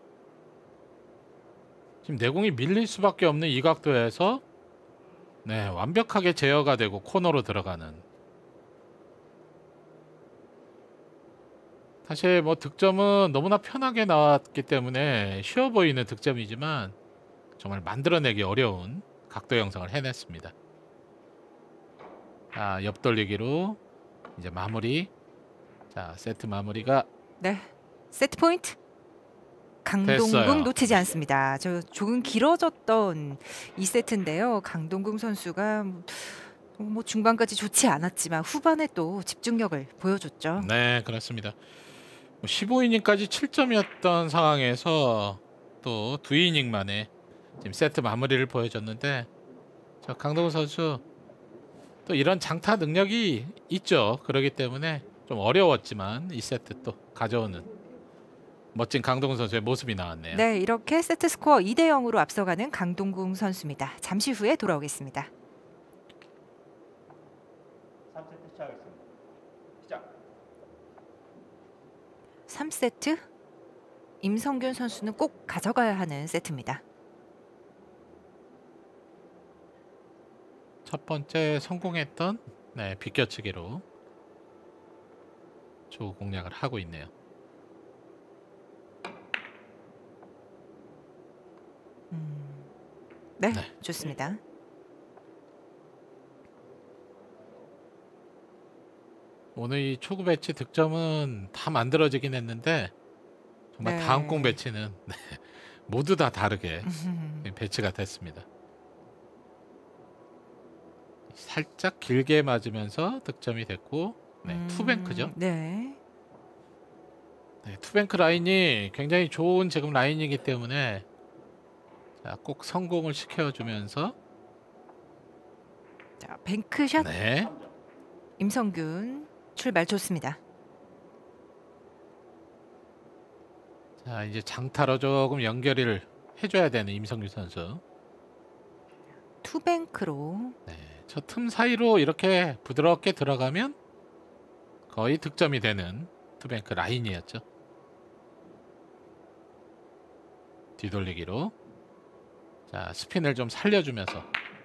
지금 내공이 밀릴 수밖에 없는 이 각도에서 네, 완벽하게 제어가 되고 코너로 들어가는. 사실 뭐 득점은 너무나 편하게 나왔기 때문에 쉬워 보이는 득점이지만 정말 만들어내기 어려운 각도 형성을 해냈습니다. 자, 옆돌리기로 이제 마무리. 자, 세트 마무리가 네. 세트 포인트. 강동궁 됐어요. 놓치지 않습니다. 저 조금 길어졌던 이 세트인데요. 강동궁 선수가 뭐 중반까지 좋지 않았지만 후반에 또 집중력을 보여줬죠. 네, 그렇습니다. 십오 이닝까지 칠 점이었던 상황에서 또 두 이닝 만에 지금 세트 마무리를 보여줬는데 저 강동훈 선수 또 이런 장타 능력이 있죠. 그렇기 때문에 좀 어려웠지만 이 세트 또 가져오는 멋진 강동훈 선수의 모습이 나왔네요. 네, 이렇게 세트 스코어 이 대 영으로 앞서가는 강동궁 선수입니다. 잠시 후에 돌아오겠습니다. 삼 세트 시작하겠습니다. 시작. 삼 세트 임성균 선수는 꼭 가져가야 하는 세트입니다. 첫 번째 성공했던 네, 비껴치기로 조 공략을 하고 있네요. 음, 네, 네. 좋습니다. 오늘 이 초구 배치 득점은 다 만들어지긴 했는데 정말 네. 다음 공 배치는 네, 모두 다 다르게 배치가 됐습니다. 살짝 길게 맞으면서 득점이 됐고 네, 음, 투뱅크죠. 네. 네, 투뱅크 라인이 굉장히 좋은 지금 라인이기 때문에 자, 꼭 성공을 시켜주면서 자, 뱅크샷 네, 임성균 출발 좋습니다. 자 이제 장타로 조금 연결을 해줘야 되는 임성규 선수. 투뱅크로 네, 저 틈 사이로 이렇게 부드럽게 들어가면 거의 득점이 되는 투뱅크 라인이었죠. 뒤돌리기로 자 스핀을 좀 살려주면서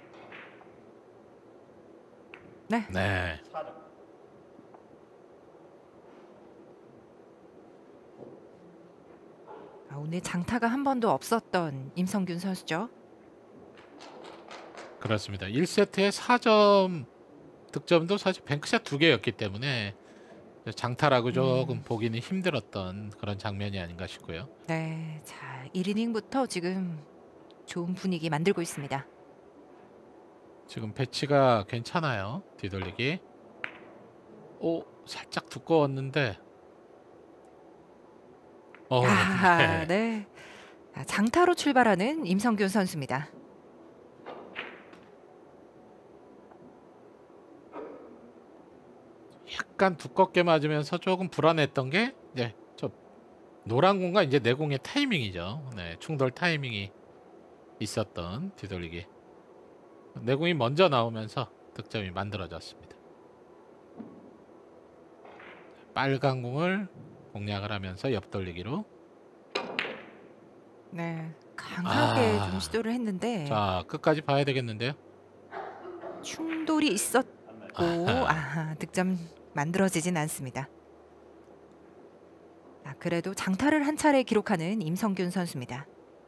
네. 네. 사 점. 아, 오늘 장타가 한 번도 없었던 임성균 선수죠. 그렇습니다. 일 세트에 사 점 득점도 사실 뱅크샷 두 개였기 때문에 장타라고 조금 음. 보기는 힘들었던 그런 장면이 아닌가 싶고요. 네, 자 일 이닝부터 지금 좋은 분위기 만들고 있습니다. 지금 배치가 괜찮아요. 뒤돌리기. 오, 살짝 두꺼웠는데. 어, 아, 네. 네. 아, 장타로 출발하는 임성균 선수입니다. 약간 두껍게 맞으면서 조금 불안했던 게 이제 저 노란 공과 이제 내 공의 타이밍이죠. 네, 충돌 타이밍이 있었던 뒤돌리기. 내 공이 먼저 나오면서 득점이 만들어졌습니다. 빨간 공을 공략을 하면서 옆돌리기로. 네, 강하게 아. 좀 시도를 했는데 자, 끝까지 봐야 되겠는데요. 충돌이 있었고 아, 득점 만들어지진 않습니다. 아, 그래도 장타를 한 차례 기록하는 임성균 선수입니다.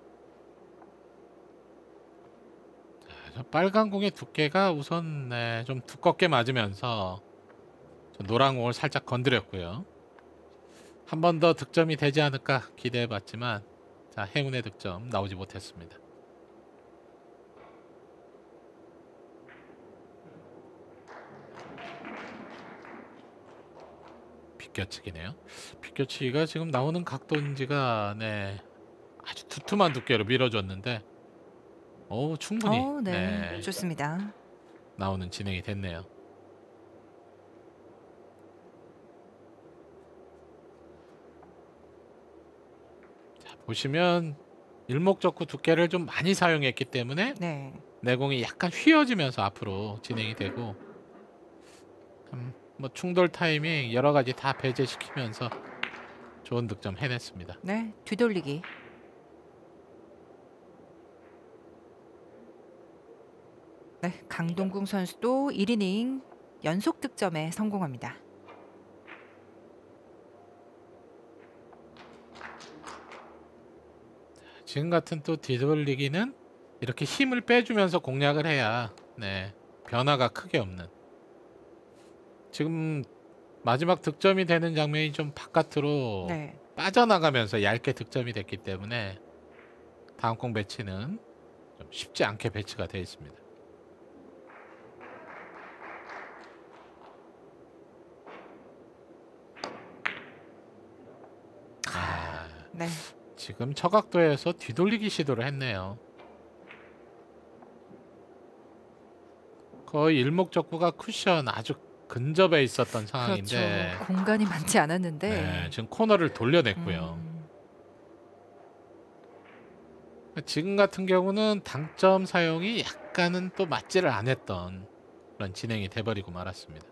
저 빨간 공의 두께가 우선 네, 좀 두껍게 맞으면서 저 노란 공을 살짝 건드렸고요. 한 번 더 득점이 되지 않을까 기대해봤지만 자, 행운의 득점 나오지 못했습니다. 비껴치기네요. 비껴치기가 지금 나오는 각도인지가 네, 아주 두툼한 두께로 밀어줬는데 오, 충분히 어, 네. 네, 좋습니다. 나오는 진행이 됐네요. 자, 보시면 일목적구 두께를 좀 많이 사용했기 때문에 네. 내공이 약간 휘어지면서 앞으로 진행이 되고 음, 뭐 충돌 타이밍 여러 가지 다 배제시키면서 좋은 득점 해냈습니다. 네. 뒤돌리기. 네. 강동궁 선수도 일 이닝 연속 득점에 성공합니다. 지금 같은 또 뒤돌리기는 이렇게 힘을 빼주면서 공략을 해야 네, 변화가 크게 없는. 지금 마지막 득점이 되는 장면이 좀 바깥으로 네. 빠져나가면서 얇게 득점이 됐기 때문에 다음 공 배치는 좀 쉽지 않게 배치가 되어 있습니다. 아, 네. 지금 처각도에서 뒤돌리기 시도를 했네요. 거의 일목적구가 쿠션 아주 근접해 있었던 상황인데 그렇죠. 공간이 많지 않았는데. 네, 지금 코너를 돌려냈고요. 음, 지금 같은 경우는 당점 사용이 약간은 또 맞지를 않았던 그런 진행이 돼버리고 말았습니다.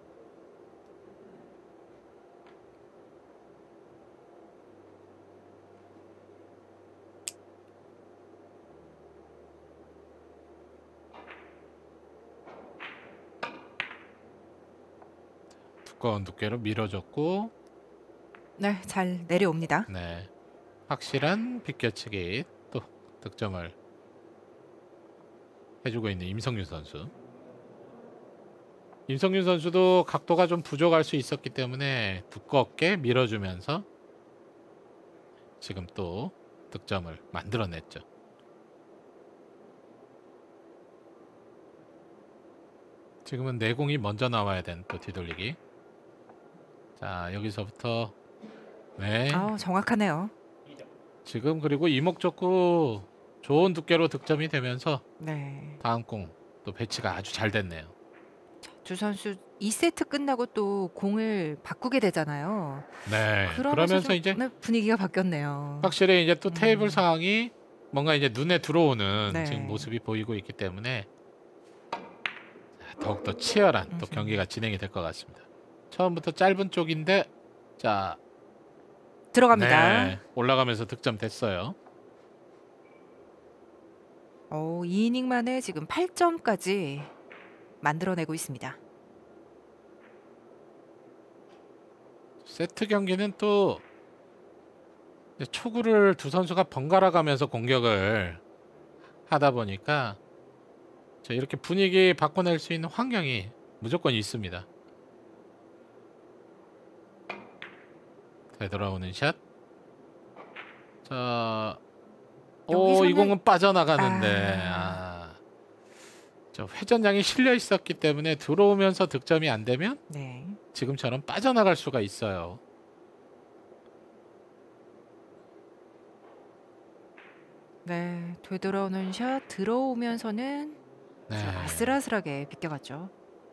두꺼운 두께로 밀어줬고 네. 잘 내려옵니다. 네, 확실한 빗겨치기 또 득점을 해주고 있는 임성윤 선수. 임성윤 선수도 각도가 좀 부족할 수 있었기 때문에 두껍게 밀어주면서 지금 또 득점을 만들어냈죠. 지금은 내공이 먼저 나와야 되는 또 뒤돌리기. 자, 여기서부터 네, 아, 정확하네요. 이 점. 지금 그리고 이목적구 좋은 두께로 득점이 되면서 네. 다음 공 또 배치가 아주 잘 됐네요. 두 선수 이 세트 끝나고 또 공을 바꾸게 되잖아요. 네, 그러면서 그러면서 좀 이제 네, 분위기가 바뀌었네요. 확실히 이제 또 테이블 음. 상황이 뭔가 이제 눈에 들어오는 네. 지금 모습이 보이고 있기 때문에 더욱더 치열한 또 음흠. 경기가 진행이 될 것 같습니다. 처음부터 짧은 쪽인데 자, 들어갑니다. 네, 올라가면서 득점 됐어요. 어, 이 이닝 만에 지금 팔 점까지 만들어내고 있습니다. 세트 경기는 또 이제 초구를 두 선수가 번갈아 가면서 공격을 하다 보니까 자, 이렇게 분위기 바꿔낼 수 있는 환경이 무조건 있습니다. 되돌아오는 샷. 자, 오, 이 여기서는- 공은 빠져나가는데 아. 아, 저 회전량이 실려 있었기 때문에 들어오면서 득점이 안 되면 네. 지금처럼 빠져나갈 수가 있어요. 네. 되돌아오는 샷 들어오면서는 네. 아슬아슬하게 비껴갔죠.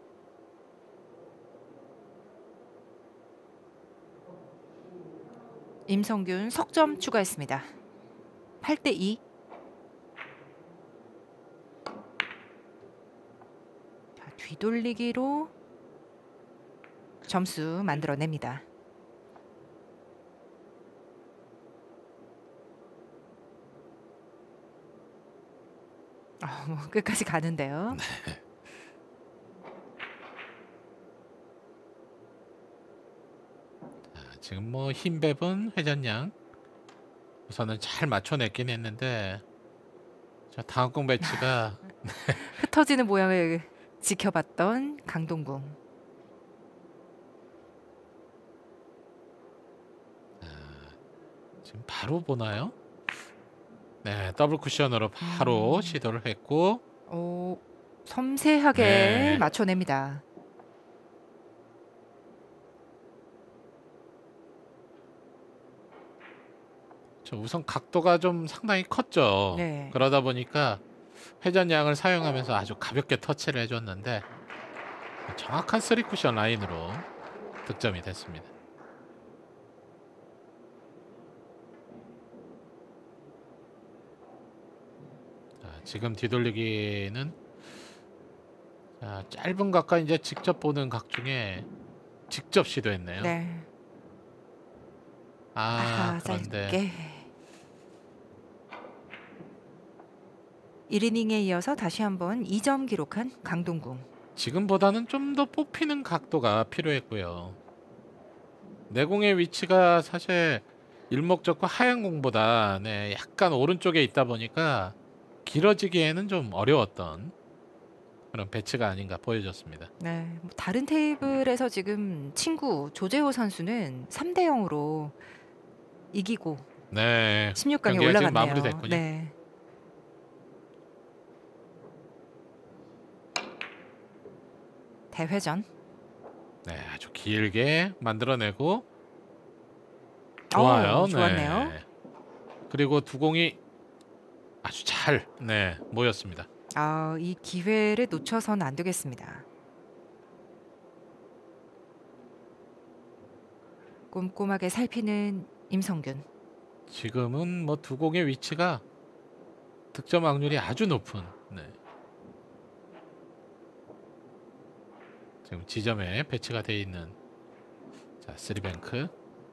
임성균 석점 추가했습니다. 팔 대 이. 자, 뒤돌리기로 점수 만들어냅니다. 아, 뭐 끝까지 가는데요. 자, 지금 뭐 힘배분 회전량 우선은 잘 맞춰냈긴 했는데 자, 다음 공 배치가 흩어지는 모양을 지켜봤던 강동궁. 지금 바로 보나요? 네, 더블 쿠션으로 바로 음. 시도를 했고 오, 섬세하게 네. 맞춰냅니다. 저 우선 각도가 좀 상당히 컸죠. 네. 그러다 보니까 회전량을 사용하면서 아주 가볍게 터치를 해줬는데 정확한 쓰리 쿠션 라인으로 득점이 됐습니다. 자, 지금 뒤돌리기는 자, 짧은 각과 이제 직접 보는 각 중에 직접 시도했네요. 네. 아, 아하, 그런데 짧게. 일 이닝에 이어서 다시 한번 이 점 기록한 강동궁. 지금보다는 좀 더 뽑히는 각도가 필요했고요. 내공의 위치가 사실 일목적고 하얀 공보다 네, 약간 오른쪽에 있다 보니까 길어지기에는 좀 어려웠던 그런 배치가 아닌가 보여졌습니다. 네, 뭐 다른 테이블에서 지금 친구 조재호 선수는 삼 대 영으로 이기고 네, 십육 강에 경기가 지금 올라갔네요. 마무리됐군요. 네. 대회전. 네, 아주 길게 만들어내고 좋아요. 어우, 좋았네요. 네. 그리고 두 공이 아주 잘 네, 모였습니다. 아, 이 기회를 놓쳐서는 안 되겠습니다. 꼼꼼하게 살피는 임성균. 지금은 뭐 두 공의 위치가 득점 확률이 아주 높은 네. 지금 지점에 배치가 되어 있는 자, 쓰리뱅크.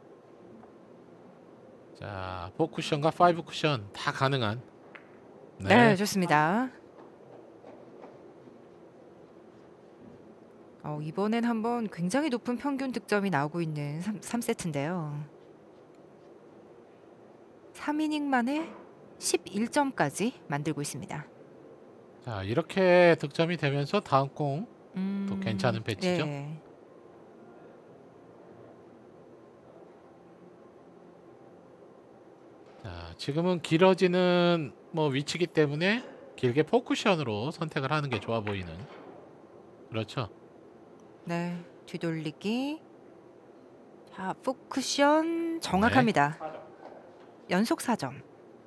자, 사 쿠션과 오 쿠션 다 가능한 네, 네. 좋습니다. 어, 이번엔 한번 굉장히 높은 평균 득점이 나오고 있는 삼 세트인데요. 삼 이닝 만에 십일 점까지 만들고 있습니다. 자, 이렇게 득점이 되면서 다음 공 음, 또 괜찮은 배치죠? 네. 자, 지금은 길어지는 뭐 위치기 때문에 길게 사 쿠션으로 선택을 하는 게 좋아 보이는 그렇죠. 네, 뒤돌리기. 자, 포쿠션 정확합니다. 사 점. 연속 사 점.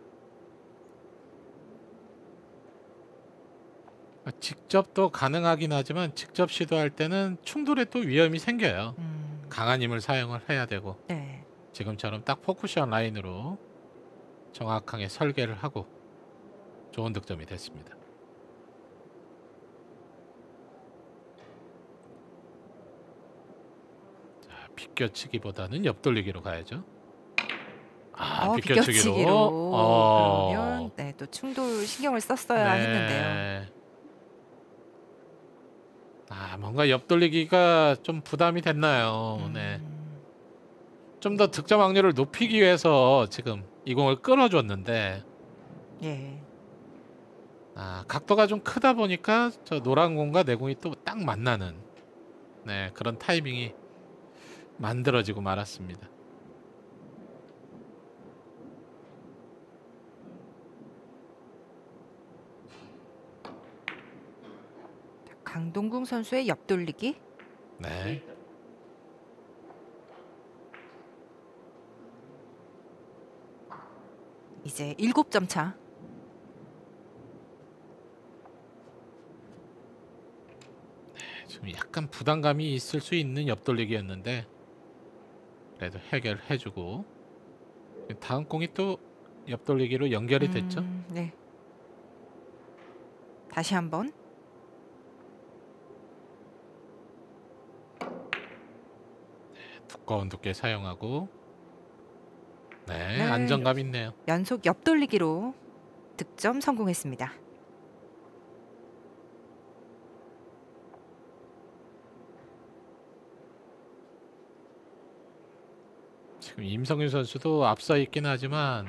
직접 또 가능하긴 하지만 직접 시도할 때는 충돌에 또 위험이 생겨요. 음, 강한 힘을 사용을 해야 되고 네. 지금처럼 딱 사 쿠션 라인으로 정확하게 설계를 하고 좋은 득점이 됐습니다. 자, 비껴치기보다는 옆돌리기로 가야죠. 아, 어, 비껴치기로. 비껴치기로. 어. 그러면 네, 또 충돌 신경을 썼어야 네. 했는데요. 아, 뭔가 옆돌리기가 좀 부담이 됐나요? 네. 음, 좀 더 득점 확률을 높이기 위해서 지금 이 공을 끌어줬는데 예. 아, 각도가 좀 크다 보니까 저 노란 공과 내 공이 또 딱 만나는 네, 그런 타이밍이 만들어지고 말았습니다. 강동궁 선수의 옆돌리기. 네. 이제 일곱 점 차. 지금 약간 부담감이 있을 수 있는 옆돌리기였는데 그래도 해결해주고 다음 공이 또 옆돌리기로 연결이 됐죠. 음, 네. 다시 한번. 두꺼운 두께 사용하고 네, 네. 안정감 있네요. 연속 옆돌리기로 득점 성공했습니다. 지금 임성윤 선수도 앞서 있긴 하지만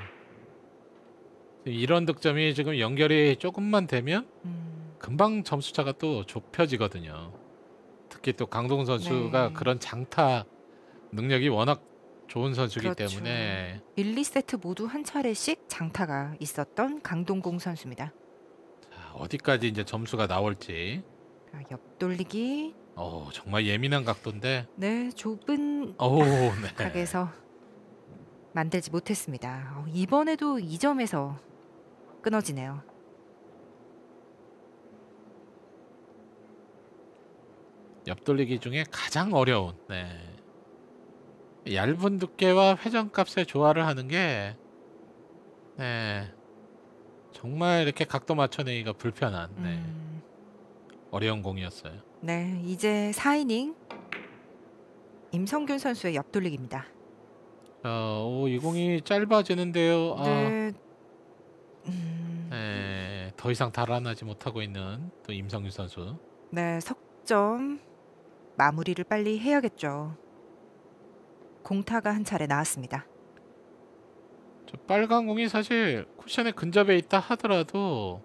이런 득점이 지금 연결이 조금만 되면 음, 금방 점수차가 또 좁혀지거든요. 특히 또 강동 선수가 네. 그런 장타 능력이 워낙 좋은 선수이기 그렇죠. 때문에 일, 이 세트 모두 한 차례씩 장타가 있었던 강동궁 선수입니다. 자, 어디까지 이제 점수가 나올지 자, 옆돌리기. 어, 정말 예민한 각도인데 네, 좁은 오, 네. 각에서 만들지 못했습니다. 어, 이번에도 이 점에서 끊어지네요. 옆돌리기 중에 가장 어려운. 네. 얇은 두께와 회전값의 조화를 하는 게 네. 정말 이렇게 각도 맞춰내기가 불편한 네. 음, 어려운 공이었어요. 네, 이제 사 이닝 임성균 선수의 옆돌리기입니다. 자, 오, 이 공이 짧아지는데요. 아, 네, 음, 네, 더 이상 달아나지 못하고 있는 또 임성규 선수. 네, 석점 마무리를 빨리 해야겠죠. 공타가 한 차례 나왔습니다. 저 빨간 공이 사실 쿠션에 근접해 있다 하더라도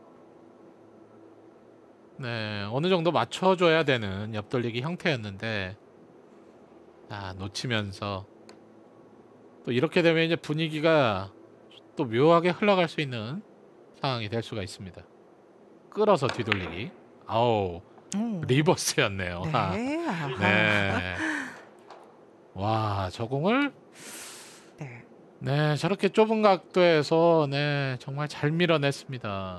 네, 어느 정도 맞춰줘야 되는 옆돌리기 형태였는데 아, 놓치면서 또 이렇게 되면 이제 분위기가 또 묘하게 흘러갈 수 있는 상황이 될 수가 있습니다. 끌어서 뒤돌리기. 아우, 오, 리버스였네요. 아, 네, 아하. 네. 와, 저 공을 네, 네, 저렇게 좁은 각도에서 네, 정말 잘 밀어냈습니다.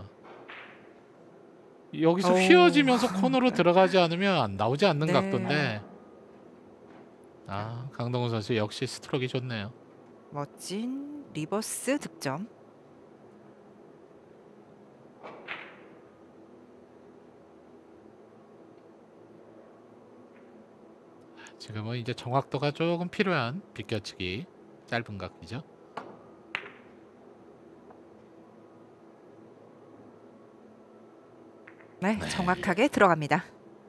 여기서 어우. 휘어지면서 코너로 들어가지 않으면 나오지 않는 네. 각도인데 아, 강동훈 선수 역시 스트로크가 좋네요. 멋진 리버스 득점. 지금은 이제 정확도가 조금 필요한 비껴치기 짧은 각이죠. 네, 네. 정확하게 들어갑니다.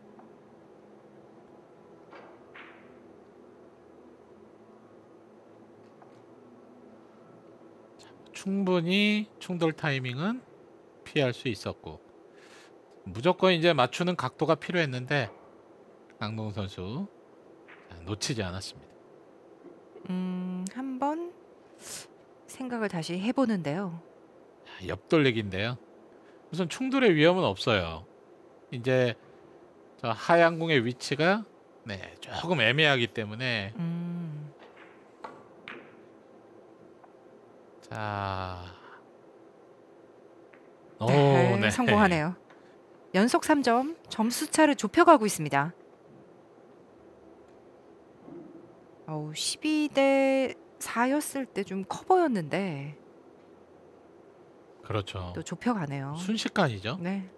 충분히 충돌 타이밍은 피할 수 있었고 무조건 이제 맞추는 각도가 필요했는데 강동훈 선수 놓치지 않았습니다. 음, 한번 생각을 다시 해보는데요. 옆돌리기인데요. 무슨 충돌의 위험은 없어요. 이제 저 하얀 공의 위치가 네, 조금 애매하기 때문에 음, 자, 오, 네, 네, 성공하네요. 연속 삼 점, 점수 차를 좁혀가고 있습니다. 어우, 십이 대 사였을 때 좀 커 보였는데 그렇죠. 또 좁혀가네요. 순식간이죠. 네,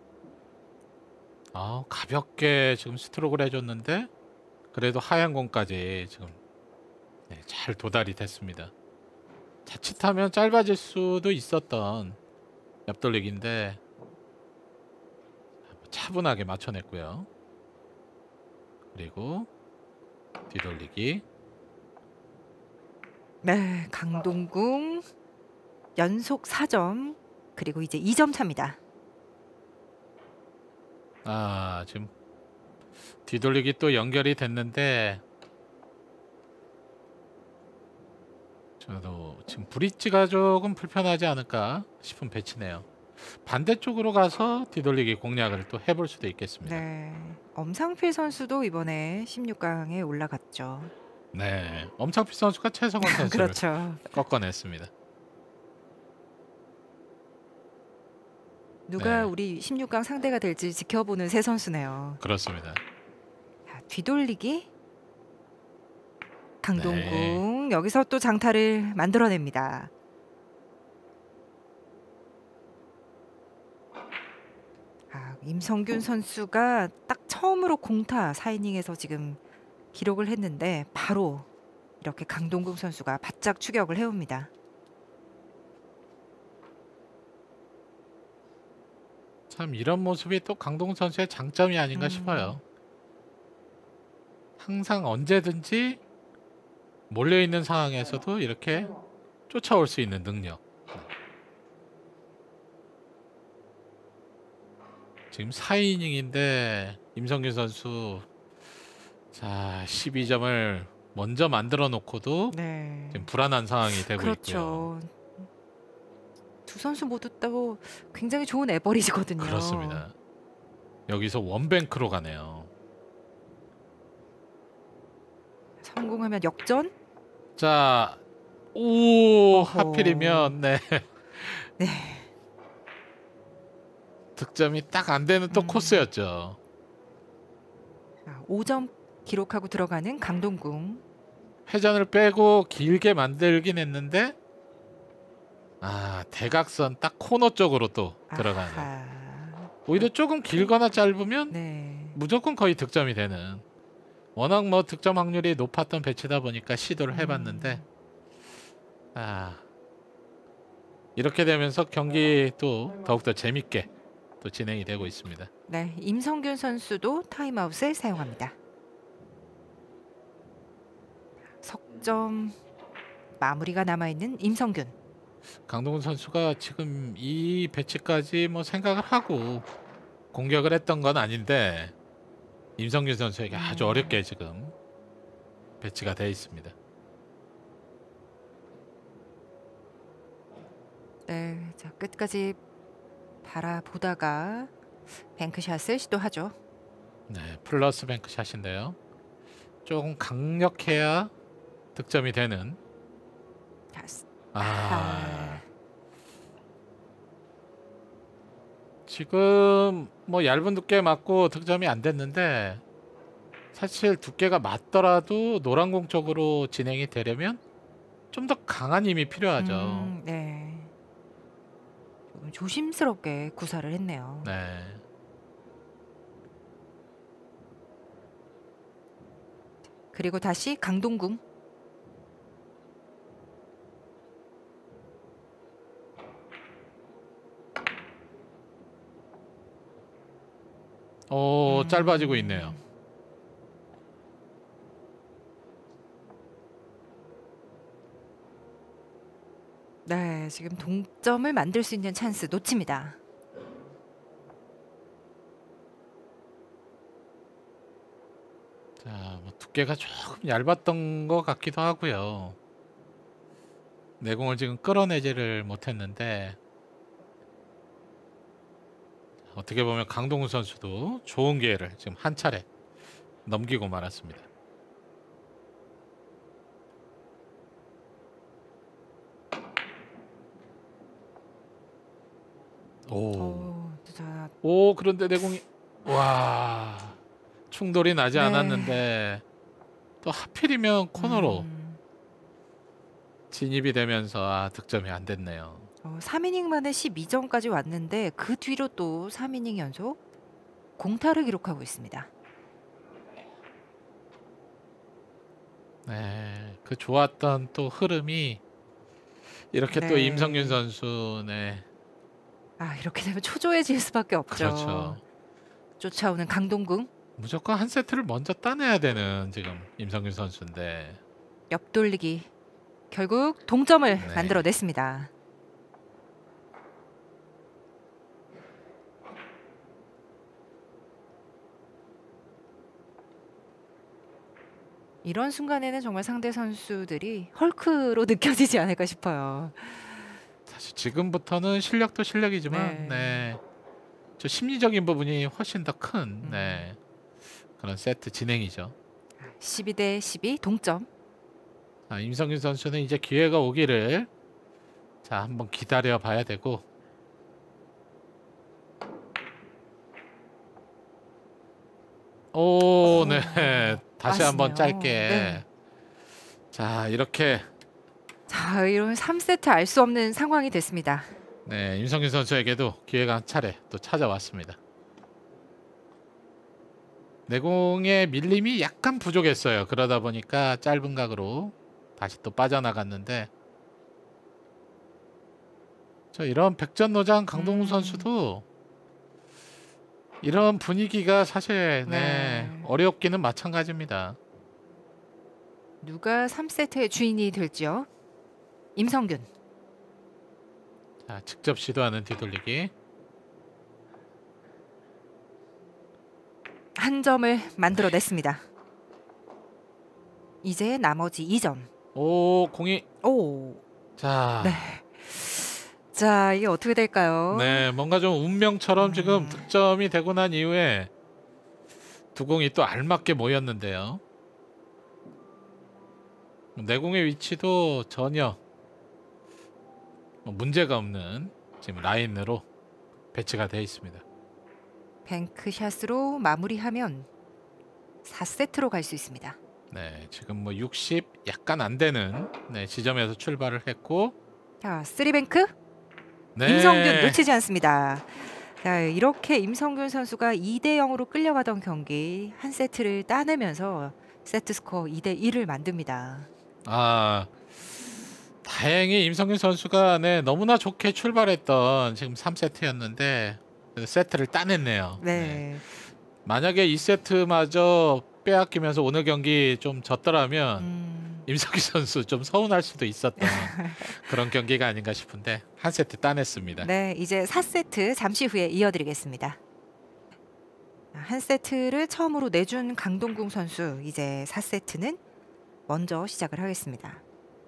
아, 가볍게 지금 스트로크를 해줬는데 그래도 하얀 공까지 지금 네, 잘 도달이 됐습니다. 자칫하면 짧아질 수도 있었던 옆돌리기인데 차분하게 맞춰냈고요. 그리고 뒤돌리기. 네, 강동궁 연속 사 점, 그리고 이제 이 점 차입니다. 아, 지금 뒤돌리기 또 연결이 됐는데 저도 지금 브릿지가 조금 불편하지 않을까 싶은 배치네요. 반대쪽으로 가서 뒤돌리기 공략을 또 해볼 수도 있겠습니다. 네, 엄상필 선수도 이번에 십육 강에 올라갔죠. 네, 엄창필 선수가 최성원 선수를 그렇죠. 꺾어냈습니다. 누가 네. 우리 십육 강 상대가 될지 지켜보는 세 선수네요. 그렇습니다. 자, 뒤돌리기. 강동궁 여기서 또 장타를 만들어냅니다. 아, 임성균 선수가 딱 처음으로 공타 사 이닝에서 지금 기록을 했는데 바로 이렇게 강동궁 선수가 바짝 추격을 해옵니다. 참 이런 모습이 또 강동훈 선수의 장점이 아닌가 음. 싶어요. 항상 언제든지 몰려있는 상황에서도 이렇게 쫓아올 수 있는 능력. 지금 사 이닝인데 임성균 선수 자 십이 점을 먼저 만들어 놓고도 네. 지금 불안한 상황이 되고 있고요. 그렇죠. 두 선수 모두 또 굉장히 좋은 에버리지거든요. 그렇습니다. 여기서 원뱅크로 가네요. 성공하면 역전. 자, 오, 어허. 하필이면 네. 네. 득점이 딱 안 되는 또 음. 코스였죠. 자, 오 점 기록하고 들어가는 강동궁. 회전을 빼고 길게 만들긴 했는데 아 대각선 딱 코너 쪽으로 또 들어가는. 아하. 오히려 조금 길거나 짧으면 네. 무조건 거의 득점이 되는. 워낙 뭐 득점 확률이 높았던 배치다 보니까 시도를 해봤는데 음. 아 이렇게 되면서 경기 또 더욱더 재밌게 또 진행이 되고 있습니다. 네, 임성균 선수도 타임아웃을 사용합니다. 석점 마무리가 남아있는 임성균. 강동훈 선수가 지금 이 배치까지 뭐 생각을 하고 공격을 했던 건 아닌데 임성균 선수에게 아주 음. 어렵게 지금 배치가 돼 있습니다. 네, 자 끝까지 바라보다가 뱅크샷을 시도하죠. 네, 플러스 뱅크샷인데요. 조금 강력해야 득점이 되는. 자, 스- 아, 아, 지금 뭐 얇은 두께 맞고 득점이 안 됐는데 사실 두께가 맞더라도 노란 공 쪽으로 진행이 되려면 좀 더 강한 힘이 필요하죠. 음, 네. 조금 조심스럽게 구사를 했네요. 네. 그리고 다시 강동궁. 오, 음. 짧아지고 있네요. 네, 지금 동점을 만들 수 있는 찬스 놓칩니다. 자, 뭐 두께가 조금 얇았던 것 같기도 하고요. 내공을 지금 끌어내지를 못했는데 어떻게 보면 강동훈 선수도 좋은 기회를 지금 한 차례 넘기고 말았습니다. 오, 오, 자, 오 그런데 내공이 와 충돌이 나지 네. 않았는데 또 하필이면 코너로 음, 진입이 되면서 아, 득점이 안 됐네요. 어, 삼 이닝 만에 십이 점까지 왔는데 그 뒤로 또 삼 이닝 연속 공타를 기록하고 있습니다. 네, 그 좋았던 또 흐름이 이렇게 또 네. 임성균 선수네. 아, 이렇게 되면 초조해질 수밖에 없죠. 그렇죠. 쫓아오는 강동궁. 무조건 한 세트를 먼저 따내야 되는 지금 임성균 선수인데 옆돌리기. 결국 동점을 네. 만들어냈습니다. 이런 순간에는 정말 상대 선수들이 헐크로 느껴지지 않을까 싶어요. 사실 지금부터는 실력도 실력이지만 네. 네. 저 심리적인 부분이 훨씬 더 큰 음. 네. 그런 세트 진행이죠. 십이 대 십이 동점. 아, 임성균 선수는 이제 기회가 오기를 자 한번 기다려 봐야 되고 오, 오, 네. 다시 한번 아쉽네요. 짧게. 네. 자, 이렇게 자, 이런 삼 세트 알 수 없는 상황이 됐습니다. 네, 임성균 선수에게도 기회가 한 차례 또 찾아왔습니다. 내공의 밀림이 약간 부족했어요. 그러다 보니까 짧은 각으로 다시 또 빠져나갔는데 저 이런 백전노장 강동훈 음. 선수도 이런 분위기가 사실 네, 네. 어렵기는 마찬가지입니다. 누가 삼 세트의 주인이 될지요? 임성균. 자, 직접 시도하는 뒤돌리기. 한 점을 만들어냈습니다. 이제 나머지 이 점. 오, 공이 오. 자, 네. 자, 이게 어떻게 될까요? 네, 뭔가 좀 운명처럼 음. 지금 득점이 되고 난 이후에 두 공이 또 알맞게 모였는데요. 내공의 위치도 전혀 뭐 문제가 없는 지금 라인으로 배치가 되어 있습니다. 뱅크샷으로 마무리하면 사 세트로 갈 수 있습니다. 네, 지금 뭐 육십 약간 안 되는 네, 지점에서 출발을 했고 자, 쓰리뱅크 네. 임성균 놓치지 않습니다. 자, 이렇게 임성균 선수가 이 대 영으로 끌려가던 경기 한 세트를 따내면서 세트 스코어 이 대 일을 만듭니다. 아, 다행히 임성균 선수가 네, 너무나 좋게 출발했던 지금 삼 세트였는데 세트를 따냈네요. 네. 네. 만약에 이 세트마저 빼앗기면서 오늘 경기 좀 졌더라면 음, 임성균 선수 좀 서운할 수도 있었던 그런 경기가 아닌가 싶은데 한 세트 따냈습니다. 네, 이제 사 세트 잠시 후에 이어드리겠습니다. 한 세트를 처음으로 내준 강동궁 선수, 이제 사 세트는 먼저 시작을 하겠습니다.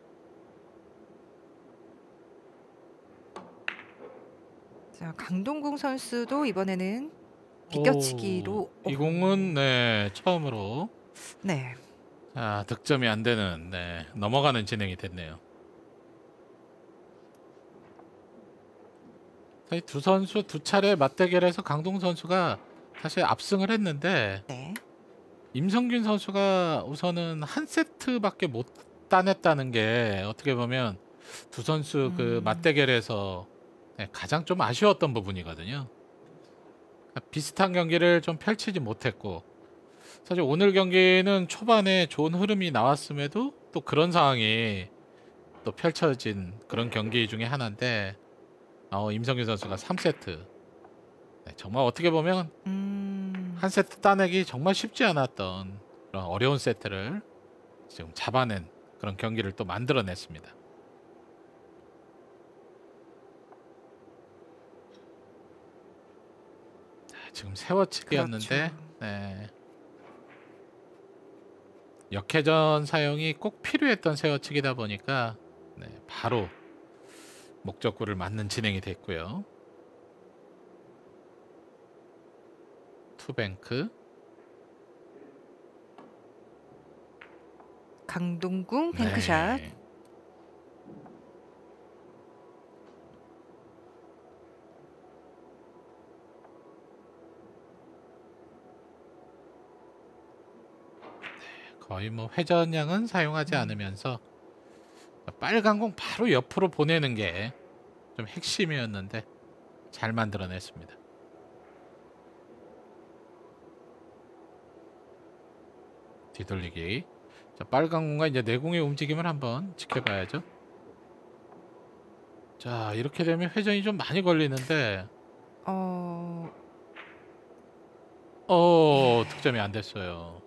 자, 강동궁 선수도 이번에는 비껴치기로 오, 이 공은 네, 처음으로 네, 자, 득점이 안 되는 네, 넘어가는 진행이 됐네요. 사실 두 선수 두 차례 맞대결에서 강동 선수가 사실 압승을 했는데 네, 임성균 선수가 우선은 한 세트밖에 못 따냈다는 게 어떻게 보면 두 선수 그 음. 맞대결에서 네, 가장 좀 아쉬웠던 부분이거든요. 비슷한 경기를 좀 펼치지 못했고 사실 오늘 경기는 초반에 좋은 흐름이 나왔음에도 또 그런 상황이 또 펼쳐진 그런 경기 중에 하나인데 어, 임성균 선수가 삼 세트 네, 정말 어떻게 보면 음, 한 세트 따내기 정말 쉽지 않았던 그런 어려운 세트를 지금 잡아낸 그런 경기를 또 만들어냈습니다. 자, 지금 세워치기였는데 그렇죠. 네. 역회전 사용이 꼭 필요했던 세워치기다 보니까 네, 바로 목적구를 맞는 진행이 됐고요. 투뱅크 강동궁 뱅크샷. 네. 거의 뭐 회전량은 사용하지 음. 않으면서 빨간 공 바로 옆으로 보내는 게 좀 핵심이었는데 잘 만들어냈습니다. 뒤돌리기. 자, 빨간 공과 이제 내공의 움직임을 한번 지켜봐야죠. 자, 이렇게 되면 회전이 좀 많이 걸리는데 어, 어, 득점이 안 됐어요.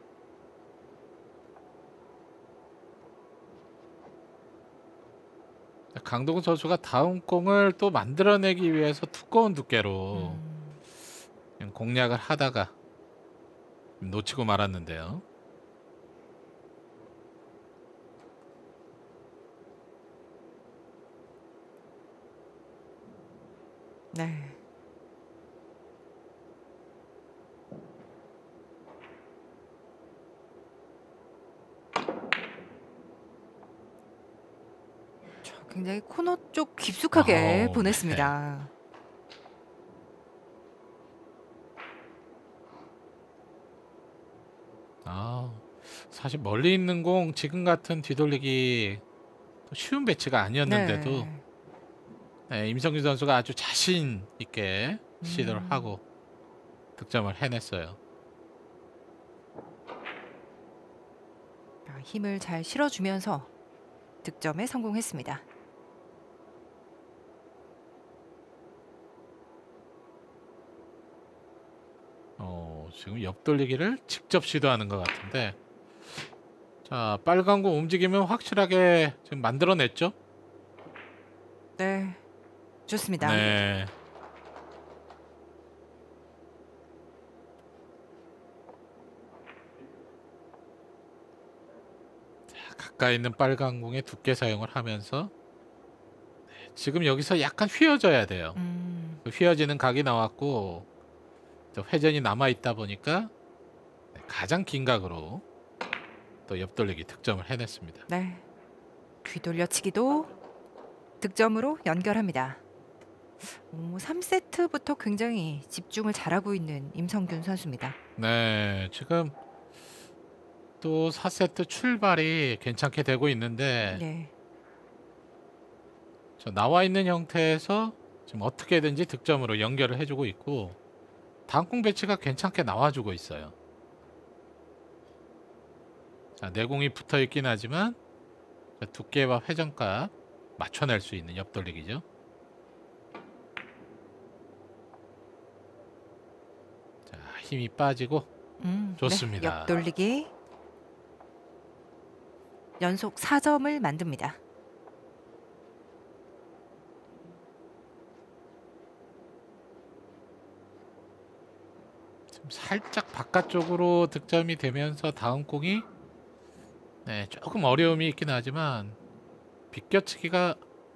강동훈 선수가 다음 공을 또 만들어내기 위해서 두꺼운 두께로 음, 그냥 공략을 하다가 놓치고 말았는데요. 네. 자, 굉장히 코너 쪽 깊숙하게 아우, 보냈습니다. 아, 사실 멀리 있는 공 지금 같은 뒤돌리기 또 쉬운 배치가 아니었는데도 네. 네, 임성규 선수가 아주 자신 있게 시도를 음. 하고 득점을 해냈어요. 자, 힘을 잘 실어주면서 득점에 성공했습니다. 어, 지금 옆돌리기를 직접 시도하는 것 같은데 자, 빨간 공 움직이면 확실하게 지금 만들어냈죠? 네, 좋습니다. 네. 자, 가까이 있는 빨간 공에 두께 사용을 하면서 네, 지금 여기서 약간 휘어져야 돼요. 음, 그 휘어지는 각이 나왔고 또 회전이 남아 있다 보니까 네, 가장 긴 각으로 또 옆돌리기 득점을 해냈습니다. 네. 뒤돌려치기도 득점으로 연결합니다. 오, 삼 세트부터 굉장히 집중을 잘하고 있는 임성균 선수입니다. 네, 지금 또 사 세트 출발이 괜찮게 되고 있는데 네. 저 나와 있는 형태에서 지금 어떻게든지 득점으로 연결을 해주고 있고 다음공 배치가 괜찮게 나와주고 있어요. 자, 내공이 붙어 있긴 하지만 두께와 회전값 맞춰낼 수 있는 옆돌리기죠. 자, 힘이 빠지고 음, 좋습니다. 네, 옆돌리기. 연속 사 점을 만듭니다. 지금 살짝 바깥쪽으로 득점이 되면서 다음 공이 네, 조금 어려움이 있긴 하지만 비껴치기가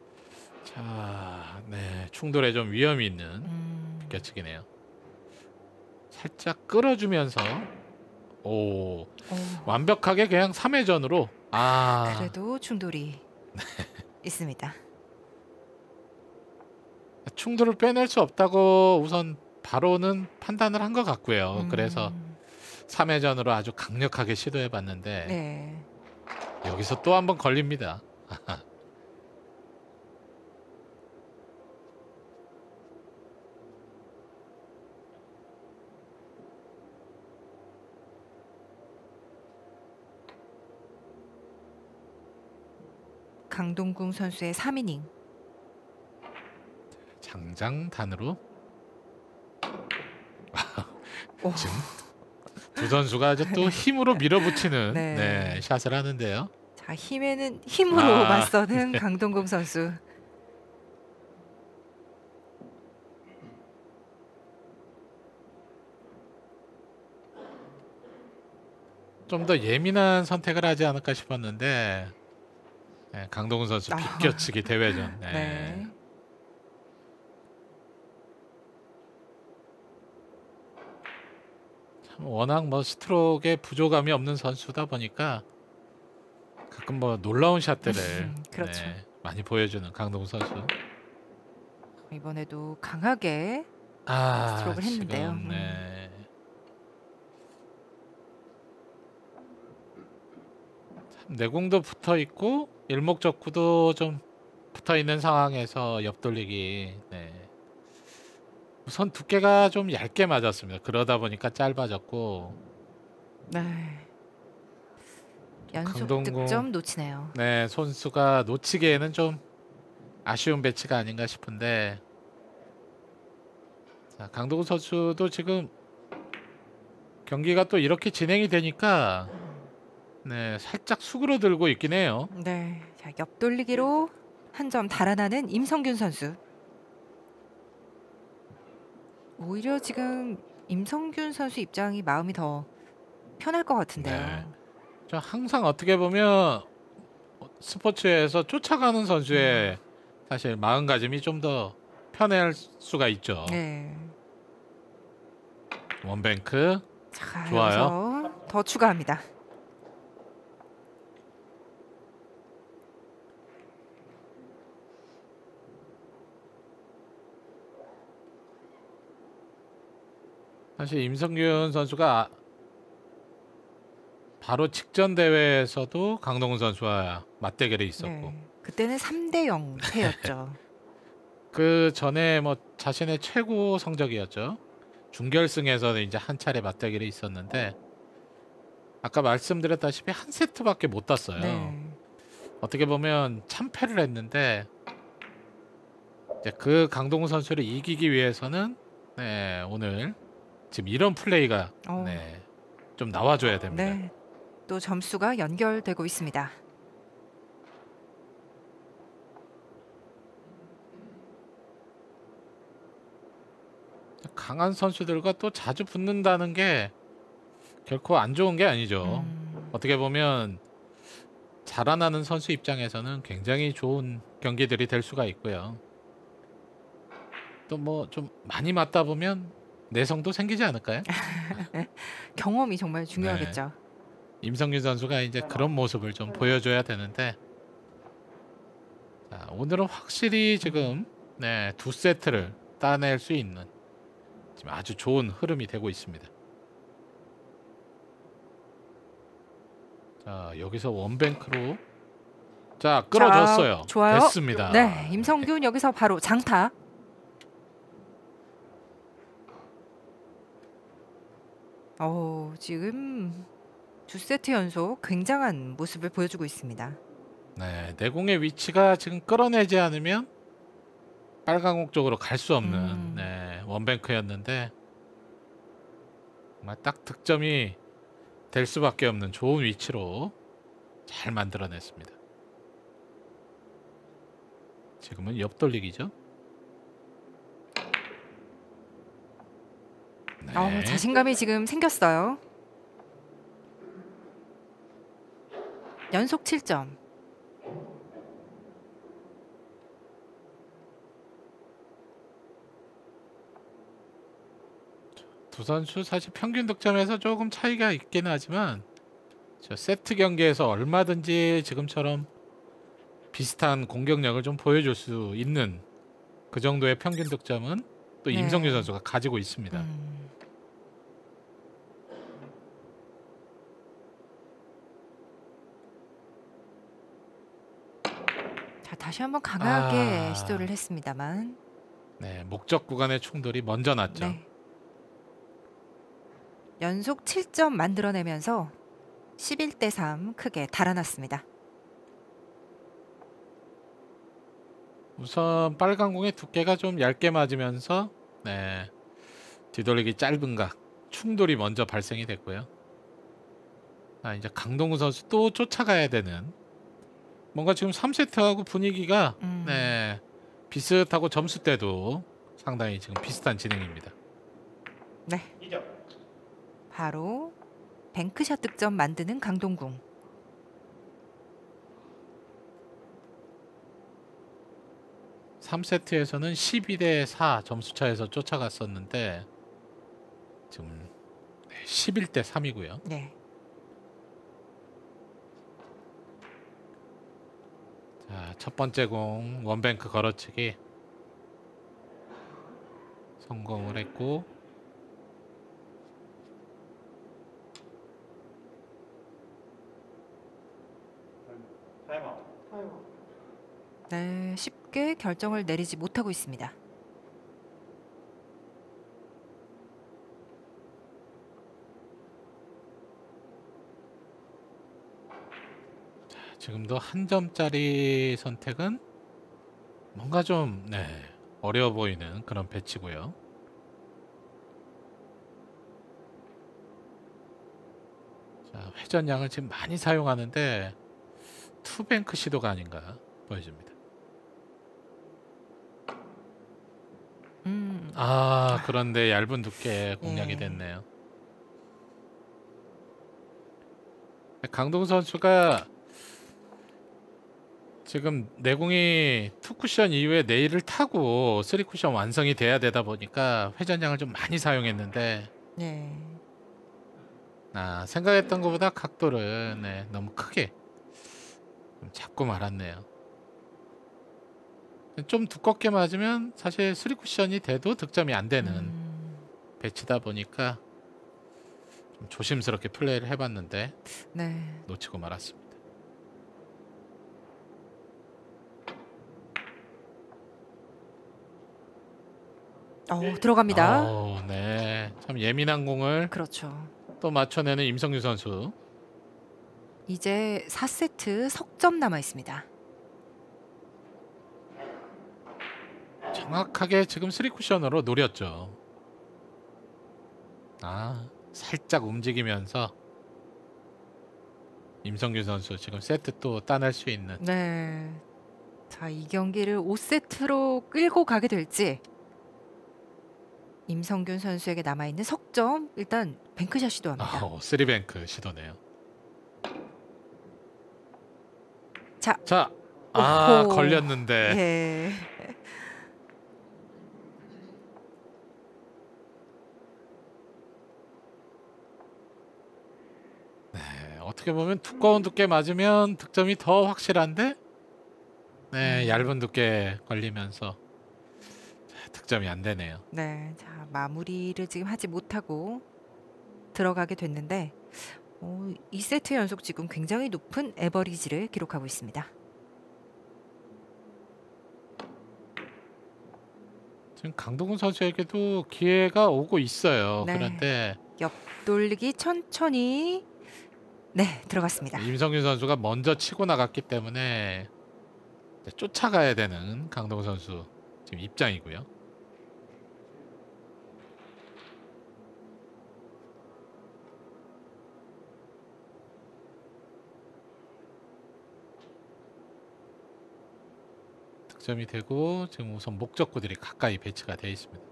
자, 네, 충돌에 좀 위험이 있는 음, 비껴치기네요. 살짝 끌어주면서 오, 오, 완벽하게 그냥 삼 회전으로 아, 그래도 충돌이 있습니다. 충돌을 빼낼 수 없다고 우선 바로는 판단을 한 것 같고요. 음, 그래서 삼 회전으로 아주 강력하게 시도해 봤는데 네. 여기서 또 한 번 걸립니다. 강동궁 선수의 삼 이닝. 장장단으로 오, 지금 두 선수가 아주 또 힘으로 밀어붙이는 네. 네, 샷을 하는데요. 자, 힘에는 힘으로 아, 맞서는 네. 강동궁 선수. 좀 더 예민한 선택을 하지 않을까 싶었는데 네, 강동훈 선수 아. 비껴치기 대회전. 네. 네. 참 워낙 뭐 스트로크에 부족함이 없는 선수다 보니까 가끔 뭐 놀라운 샷들을 그렇죠. 네, 많이 보여주는 강동훈 선수. 이번에도 강하게 아, 스트로크를 했는데요. 지금, 음. 네. 참 내공도 붙어 있고 일목적구도 좀 붙어 있는 상황에서 옆돌리기. 네. 우선 두께가 좀 얇게 맞았습니다. 그러다 보니까 짧아졌고, 네. 연속 강동궁. 득점 놓치네요. 네, 선수가 놓치기에는 좀 아쉬운 배치가 아닌가 싶은데, 자, 강동훈 선수도 지금 경기가 또 이렇게 진행이 되니까, 네, 살짝 수그러들고 있긴 해요. 네. 자, 옆돌리기로 한 점 달아나는 임성균 선수. 오히려 지금 임성균 선수 입장이 마음이 더 편할 것 같은데요. 네. 저 항상 어떻게 보면 스포츠에서 쫓아가는 선수의 사실 마음가짐이 좀 더 편할 수가 있죠. 네. 원뱅크. 자, 좋아요. 여기서 더 추가합니다. 사실 임성균 선수가 바로 직전 대회에서도 강동훈 선수와 맞대결이 있었고 네. 그때는 삼 대 영 패였죠. 그 전에 뭐 자신의 최고 성적이었죠. 준결승에서는 이제 한 차례 맞대결이 있었는데 아까 말씀드렸다시피 한 세트밖에 못 땄어요. 네. 어떻게 보면 참패를 했는데 이제 그 강동훈 선수를 이기기 위해서는 네, 오늘 지금 이런 플레이가 어. 네, 좀 나와줘야 됩니다. 네. 또 점수가 연결되고 있습니다. 강한 선수들과 또 자주 붙는다는 게 결코 안 좋은 게 아니죠. 음, 어떻게 보면 자라나는 선수 입장에서는 굉장히 좋은 경기들이 될 수가 있고요. 또 뭐 좀 많이 맞다 보면 내성도 생기지 않을까요? 경험이 정말 중요하겠죠. 임성균 선수가 이제 그런 모습을 좀 보여줘야 되는데 자, 오늘은 확실히 지금 네, 두 세트를 따낼 수 있는 지금 아주 좋은 흐름이 되고 있습니다. 자, 여기서 원뱅크로 자, 끌어줬어요. 자, 좋아요. 됐습니다. 네, 임성균 여기서 바로 장타. 어, 지금 두 세트 연속 굉장한 모습을 보여주고 있습니다. 네, 내공의 위치가 지금 끌어내지 않으면 빨강공 쪽으로 갈 수 없는 음. 네, 원뱅크였는데 정말 딱 득점이 될 수밖에 없는 좋은 위치로 잘 만들어냈습니다. 지금은 옆돌리기죠. 네. 어, 자신감이 지금 생겼어요. 연속 칠 점. 두 선수 사실 평균 득점에서 조금 차이가 있긴 하지만 저 세트 경기에서 얼마든지 지금처럼 비슷한 공격력을 좀 보여줄 수 있는 그 정도의 평균 득점은 또 네. 임성규 선수가 가지고 있습니다. 음. 자, 다시 한번 강하게 아. 시도를 했습니다만. 네, 목적 구간의 충돌이 먼저 났죠. 네. 연속 칠 점 만들어내면서 십일 대 삼 크게 달아났습니다. 우선 빨간 공의 두께가 좀 얇게 맞으면서 네, 뒤돌리기 짧은 각 충돌이 먼저 발생이 됐고요. 아, 이제 강동구 선수 또 쫓아가야 되는 뭔가 지금 삼 세트하고 분위기가 음. 네, 비슷하고 점수대도 상당히 지금 비슷한 진행입니다. 네. 이 점. 바로 뱅크샷 득점 만드는 강동궁. 삼 세트에서는 십이 대 사 점수 차에서 쫓아갔었는데 지금 십일 대 삼이고요. 네. 자, 첫 번째 공 원뱅크 걸어치기 성공을 했고 타임아웃. 네, 쉽게 결정을 내리지 못하고 있습니다. 지금도 한 점짜리 선택은 뭔가 좀 네, 어려워 보이는 그런 배치고요. 자, 회전량을 지금 많이 사용하는데 투뱅크 시도가 아닌가 보여집니다. 음. 아, 그런데 얇은 두께 공략이 예. 됐네요. 강동 선수가 지금 내공이 투 쿠션 이후에 네일을 타고 쓰리 쿠션 완성이 돼야 되다 보니까 회전량을 좀 많이 사용했는데 네. 아, 생각했던 것보다 각도를 네, 너무 크게 좀 잡고 말았네요. 좀 두껍게 맞으면 사실 쓰리 쿠션이 돼도 득점이 안 되는 음. 배치다 보니까 좀 조심스럽게 플레이를 해봤는데 네. 놓치고 말았습니다. 어, 들어갑니다. 어, 네, 참 예민한 공을 그렇죠. 또 맞춰내는 임성규 선수. 이제 사 세트 석점 남아 있습니다. 정확하게 지금 쓰리 쿠션으로 노렸죠. 아, 살짝 움직이면서 임성규 선수 지금 세트 또 따낼 수 있는. 네. 자, 이 경기를 오 세트로 끌고 가게 될지. 임성균 선수에게 남아 있는 석점 일단 뱅크샷 시도합니다. 어, 쓰리뱅크 시도네요. 자. 자, 아, 오호. 걸렸는데. 예. 네, 어떻게 보면 두꺼운 두께 맞으면 득점이 더 확실한데 네, 음. 얇은 두께 걸리면서 득점이 안 되네요. 네. 자, 마무리를 지금 하지 못하고 들어가게 됐는데 어, 이 세트 연속 지금 굉장히 높은 에버리지를 기록하고 있습니다. 지금 강동원 선수에게도 기회가 오고 있어요. 네. 그런데 옆돌리기 천천히 네 들어갔습니다. 임성균 선수가 먼저 치고 나갔기 때문에 이제 쫓아가야 되는 강동원 선수 지금 입장이고요. 득점이 되고 지금 우선 목적구들이 가까이 배치가 되어 있습니다.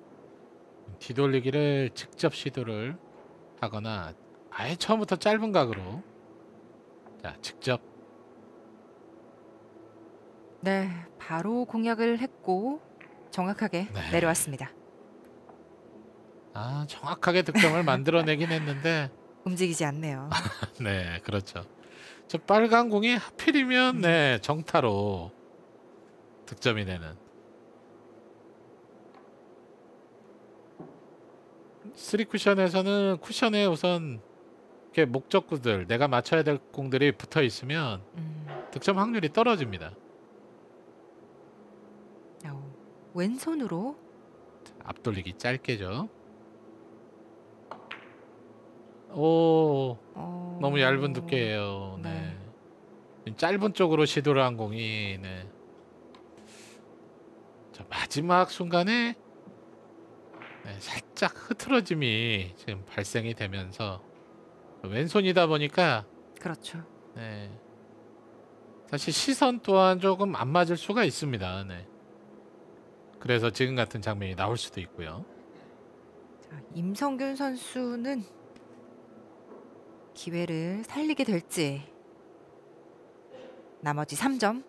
뒤돌리기를 직접 시도를 하거나 아예 처음부터 짧은 각으로 자 직접 네, 바로 공략을 했고 정확하게 네. 내려왔습니다. 아 정확하게 득점을 만들어내긴 했는데 움직이지 않네요. 네 그렇죠. 저 빨간 공이 하필이면 네 정타로 득점이 되는 쓰리 쿠션에서는 쿠션에 우선 이렇게 목적구들 내가 맞춰야 될 공들이 붙어 있으면 음, 득점 확률이 떨어집니다. 어, 왼손으로 앞돌리기 짧게죠. 오 어, 너무 얇은 두께예요. 네. 네. 짧은 쪽으로 시도를 한 공이 네. 자, 마지막 순간에 네, 살짝 흐트러짐이 지금 발생이 되면서 왼손이다 보니까 그렇죠. 네. 사실 시선 또한 조금 안 맞을 수가 있습니다. 네. 그래서 지금 같은 장면이 나올 수도 있고요. 자, 임성균 선수는 기회를 살리게 될지. 나머지 삼 점.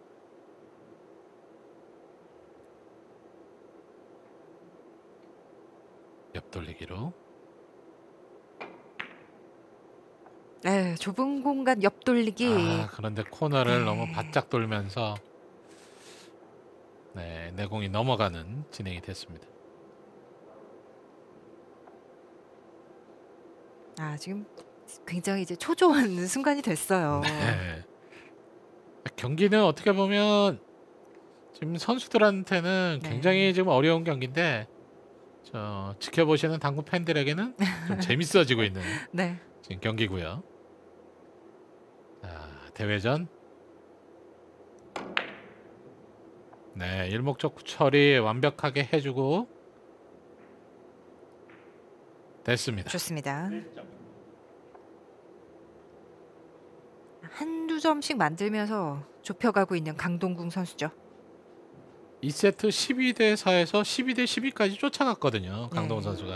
옆돌리기로 네, 좁은 공간 옆돌리기. 아 그런데 코너를 네. 너무 바짝 돌면서 네, 내공이 넘어가는 진행이 됐습니다. 아, 지금 굉장히 이제 초조한 순간이 됐어요. 네. 경기는 어떻게 보면 지금 선수들한테는 네. 굉장히 지금 어려운 경기인데 저 지켜보시는 당구 팬들에게는 좀 재밌어지고 있는 네. 지금 경기고요. 자, 대회전. 네, 일목적 처리 완벽하게 해주고 됐습니다. 좋습니다. 일 점. 한두 점씩 만들면서 좁혀가고 있는 강동궁 선수죠. 이 세트 십이 대 사에서 십이 대 십이까지 쫓아갔거든요. 강동원 네. 선수가.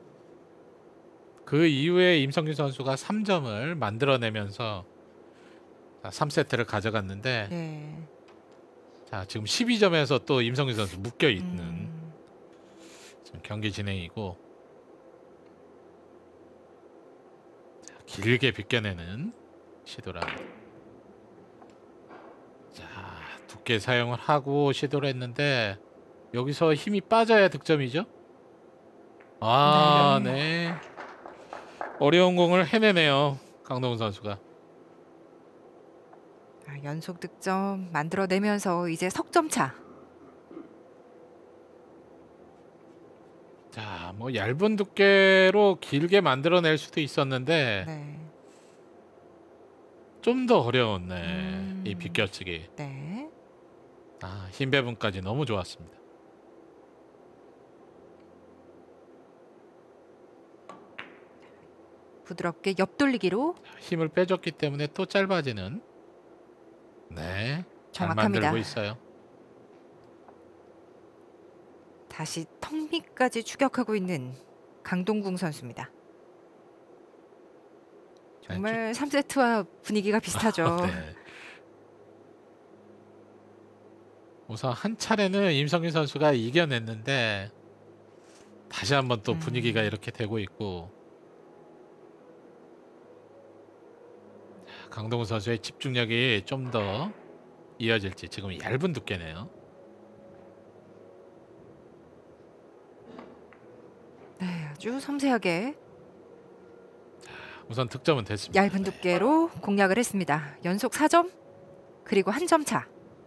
그 이후에 임성균 선수가 삼 점을 만들어내면서 삼 세트를 가져갔는데 네. 자, 지금 십이 점에서 또 임성균 선수 묶여 있는 음, 지금 경기 진행이고 자, 길게 비껴내는 시도를 합니다. 자, 두께 사용을 하고 시도를 했는데 여기서 힘이 빠져야 득점이죠. 아, 네. 네. 어려운 공을 해내네요. 강동원 선수가. 아, 연속 득점 만들어내면서 이제 석점 차. 자, 뭐 얇은 두께로 길게 만들어낼 수도 있었는데 네. 좀 더 어려운 네, 음. 이 비껴치기. 네. 아, 힘 배분까지 너무 좋았습니다. 부드럽게 옆돌리기로 힘을 빼줬기 때문에 또 짧아지는. 네, 잘 정확합니다. 만들고 있어요. 다시 턱 밑까지 추격하고 있는 강동궁 선수입니다. 정말 삼 세트와 분위기가 비슷하죠. 네. 우선 한 차례는 임성균 선수가 이겨냈는데 다시 한번 또 음. 분위기가 이렇게 되고 있고 자, 강동훈 선수의 집중력이 좀 더 이어질지. 지금 얇은 두께네요. 네, 아주 섬세하게. 우선 득점은 됐습니다. 얇은 두께로 공략을 했습니다. 연속 사 점 그리고 한 점 차.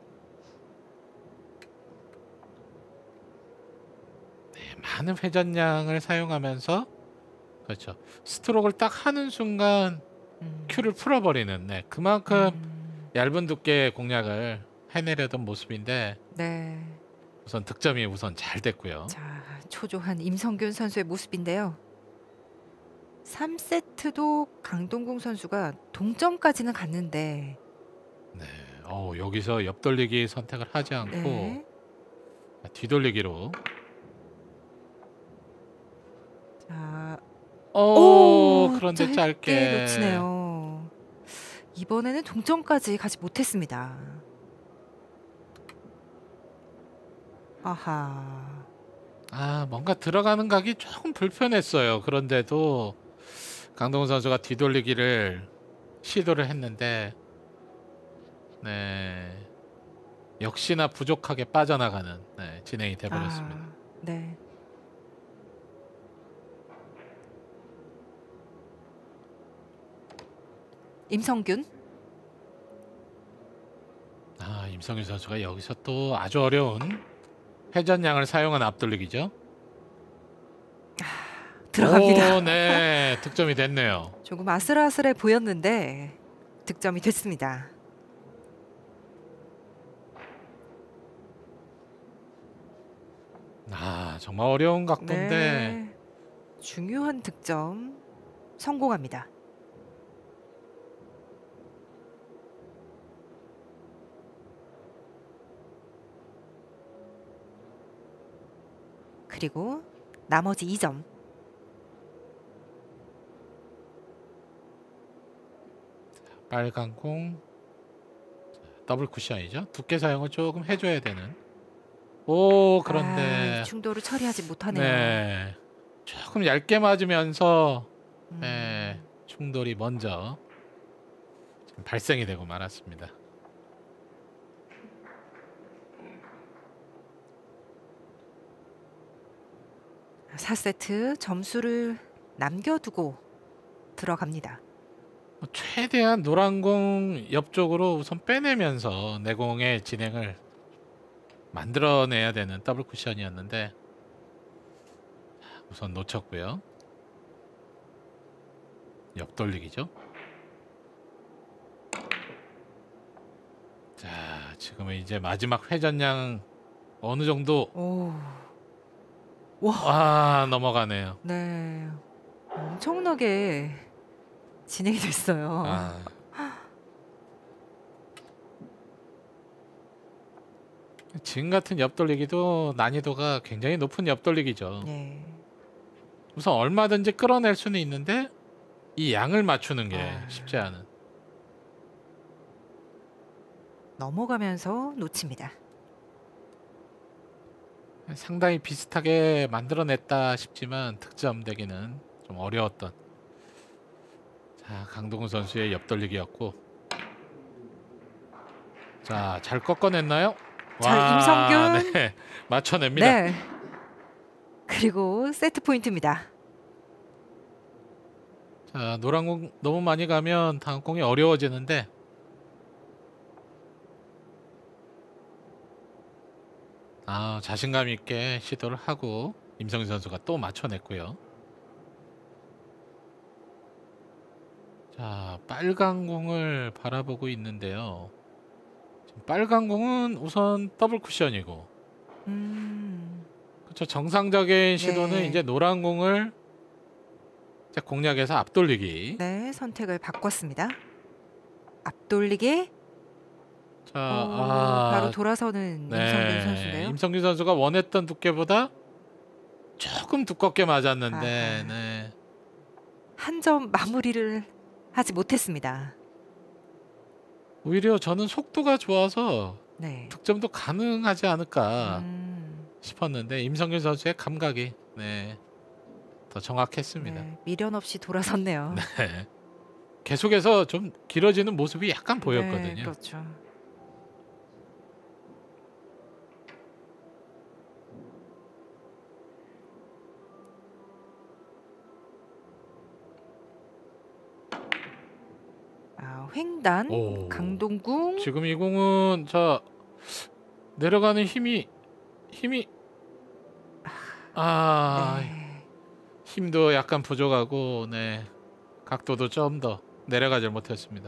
네, 많은 회전량을 사용하면서 그렇죠. 스트로크를 딱 하는 순간 음. 큐를 풀어버리는 네, 그만큼 음. 얇은 두께 공략을 해내려던 모습인데 네. 우선 득점이 우선 잘 됐고요. 자, 초조한 임성균 선수의 모습인데요. 삼 세트도 강동궁 선수가 동점까지는 갔는데 네, 어, 여기서 옆돌리기 선택을 하지 않고 네. 뒤돌리기로. 자, 오, 오, 그런데 짧게 짧게 놓치네요. 이번에는 동점까지 가지 못했습니다. 아하. 아, 뭔가 들어가는 각이 조금 불편했어요. 그런데도 강동원 선수가 뒤돌리기를 시도를 했는데 네, 역시나 부족하게 빠져나가는 네, 진행이 돼버렸습니다. 아, 네. 임성균. 아, 임성윤 선수가 여기서 또 아주 어려운 회전량을 사용한 앞돌리기죠. 들어갑니다. 오, 네, 득점이 됐네요. 조금 아슬아슬해 보였는데 득점이 됐습니다. 아, 정말 어려운 각도인데 네. 중요한 득점 성공합니다. 그리고 나머지 이 점. 빨간 공 더블 쿠션이죠. 두께 사용을 조금 해줘야 되는. 오, 그런데 아, 충돌을 처리하지 못하네요. 네, 조금 얇게 맞으면서 음. 네, 충돌이 먼저 지금 발생이 되고 말았습니다. 사 세트 점수를 남겨두고 들어갑니다. 뭐 최대한 노란 공 옆쪽으로 우선 빼내면서 내공의 진행을 만들어내야 되는 더블 쿠션이었는데 우선 놓쳤고요. 옆돌리기죠. 자, 지금은 이제 마지막 회전량 어느 정도 오. 와. 아, 넘어가네요. 네. 엄청나게 진행이 됐어요. 아, 지금 같은 옆돌리기도 난이도가 굉장히 높은 옆돌리기죠. 네. 우선 얼마든지 끌어낼 수는 있는데 이 양을 맞추는 게 아. 쉽지 않은. 넘어가면서 놓칩니다. 상당히 비슷하게 만들어냈다 싶지만 득점되기는 좀 어려웠던 자, 강동훈 선수의 옆돌리기였고 자, 잘 꺾어냈나요? 자, 임성균. 네, 맞춰냅니다. 네. 그리고 세트 포인트입니다. 자, 노란 공 너무 많이 가면 다음 공이 어려워지는데 아, 자신감 있게 시도를 하고 임성희 선수가 또 맞춰냈고요. 자, 빨간 공을 바라보고 있는데요. 지금 빨간 공은 우선 더블 쿠션이고 음. 그렇죠. 정상적인 시도는 네. 이제 노란 공을 자, 공략해서 앞돌리기. 네, 선택을 바꿨습니다. 앞돌리기. 자, 오, 아, 바로 돌아서는 임성균 선수인데요. 임성균 선수가 원했던 두께보다 조금 두껍게 맞았는데 아하. 네. 한 점 마무리를 하지 못했습니다. 오히려 저는 속도가 좋아서 네. 득점도 가능하지 않을까 음, 싶었는데 임성균 선수의 감각이 네, 더 정확했습니다. 네, 미련 없이 돌아섰네요. 네. 계속해서 좀 길어지는 모습이 약간 네, 보였거든요. 그렇죠. 자, 횡단, 오. 강동궁. 지금 이 공은 자 내려가는 힘이 힘이 아 네. 힘도 약간 부족하고 네 각도도 좀 더 내려가질 못했습니다.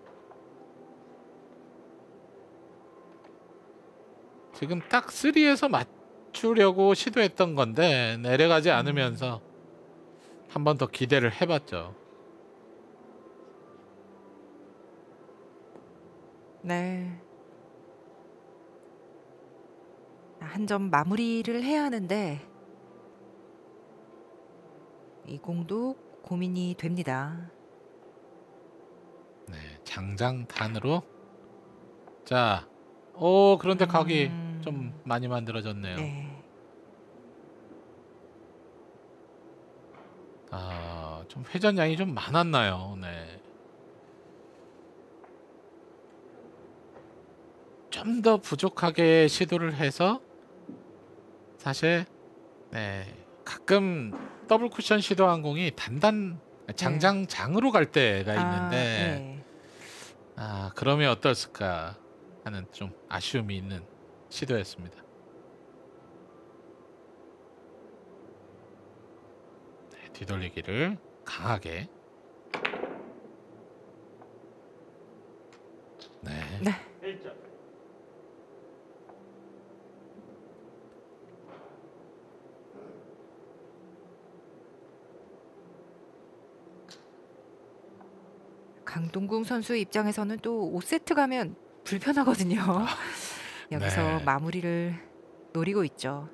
지금 딱 쓰리에서 맞추려고 시도했던 건데 내려가지 않으면서 한 번 더 기대를 해봤죠. 네. 한 점 마무리를 해야 하는데 이 공도 고민이 됩니다. 네, 장장탄으로 자, 오 그런데 각이 음. 좀 많이 만들어졌네요. 네. 아, 좀 회전량이 좀 많았나요? 네. 좀 더 부족하게 시도를 해서 사실 네, 가끔 더블 쿠션 시도한 공이 단단 장장장으로 갈 때가 아, 있는데 네. 아, 그러면 어떨까 하는 좀 아쉬움이 있는 시도였습니다. 네, 뒤돌리기를 강하게. 네. 네. 일 점. 강동궁 선수 입장에서는 또 오 세트 가면 불편하거든요. 여기서 네. 마무리를 노리고 있죠.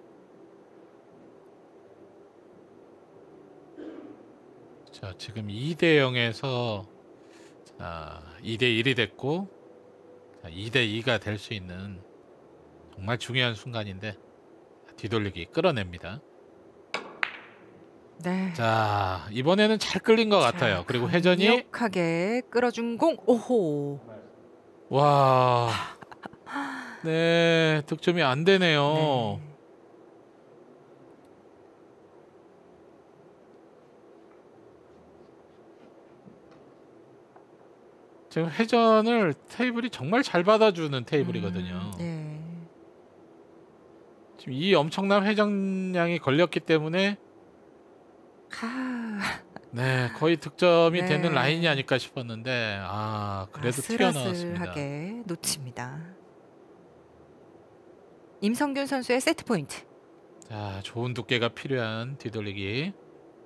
자, 지금 이 대 영에서 자, 이 대 일이 됐고 자, 이 대 이가 될 수 있는 정말 중요한 순간인데 뒤돌리기 끌어냅니다. 네. 자, 이번에는 잘 끌린 것 같아요. 그리고 회전이 강력하게 끌어준 공. 오호. 와, 네, 득점이 안 되네요. 네. 지금 회전을 테이블이 정말 잘 받아주는 테이블이거든요. 음, 네. 지금 이 엄청난 회전량이 걸렸기 때문에 하. 네, 거의 득점이 네. 되는 라인이 아닐까 싶었는데 아, 그래도 튀어나왔습니다. 아슬아슬하게 놓칩니다. 임성균 선수의 세트 포인트. 자, 좋은 두께가 필요한 뒤돌리기.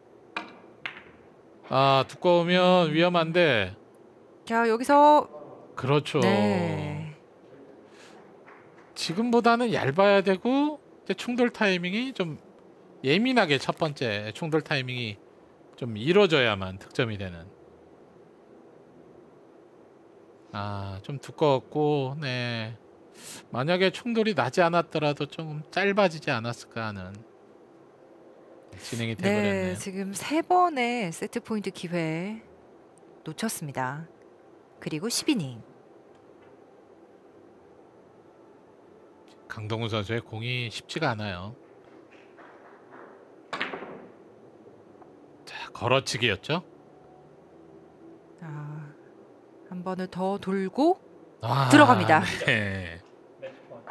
아, 두꺼우면 위험한데 자, 여기서 그렇죠. 네. 지금보다는 얇아야 되고 이제 충돌 타이밍이 좀 예민하게 첫 번째 충돌 타이밍이 좀 이루어져야만 득점이 되는. 아, 좀 두꺼웠고 네. 만약에 충돌이 나지 않았더라도 좀 짧아지지 않았을까 하는 진행이 네, 돼버렸네요. 지금 세 번의 세트 포인트 기회 놓쳤습니다. 그리고 십 이닝. 강동훈 선수의 공이 쉽지가 않아요. 자, 걸어치기였죠. 아, 한 번을 더 돌고 아, 들어갑니다. 네. 매치 포인트.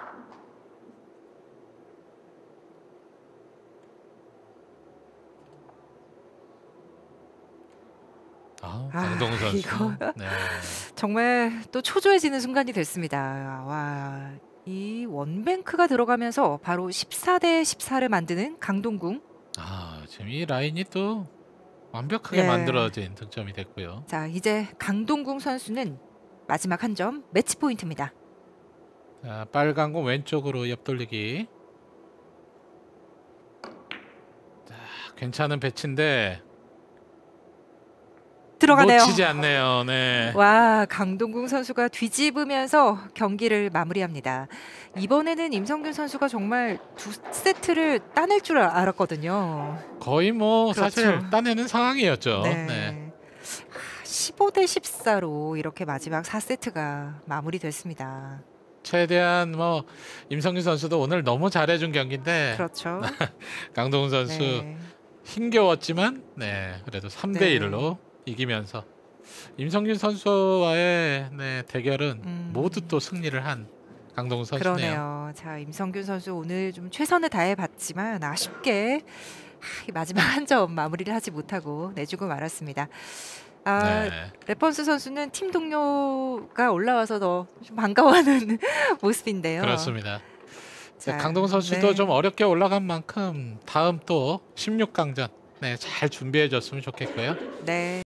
아, 아, 강동훈 선수. 이거 네. 정말 또 초조해지는 순간이 됐습니다. 와, 이 원뱅크가 들어가면서 바로 십사 대 십사를 만드는 강동궁. 아, 지금 이 라인이 또 완벽하게 네. 만들어진 득점이 됐고요. 자, 이제 강동궁 선수는 마지막 한 점 매치 포인트입니다. 자, 빨간 공 왼쪽으로 옆돌리기. 자, 괜찮은 배치인데 들어가네요. 놓치지 않네요. 네. 와, 강동궁 선수가 뒤집으면서 경기를 마무리합니다. 이번에는 임성균 선수가 정말 두 세트를 따낼 줄 알았거든요. 거의 뭐 그렇죠. 사실 따내는 상황이었죠. 네. 네. 십오 대 십사로 이렇게 마지막 사 세트가 마무리됐습니다. 최대한 뭐 임성규 선수도 오늘 너무 잘해준 경기인데 그렇죠. 강동훈 선수 네. 힘겨웠지만 네, 그래도 삼 대 네. 일로 이기면서 임성균 선수와의 네, 대결은 음. 모두 또 승리를 한 강동원 선수네요. 그러네요. 자, 임성균 선수 오늘 좀 최선을 다해 봤지만 아쉽게 하, 이 마지막 한 점 마무리를 하지 못하고 내주고 말았습니다. 아, 네. 레펀스 선수는 팀 동료가 올라와서 더 좀 반가워하는 모습인데요. 그렇습니다. 자, 강동원 선수도 네. 좀 어렵게 올라간 만큼 다음 또 십육 강전 네, 잘 준비해 줬으면 좋겠고요. 네.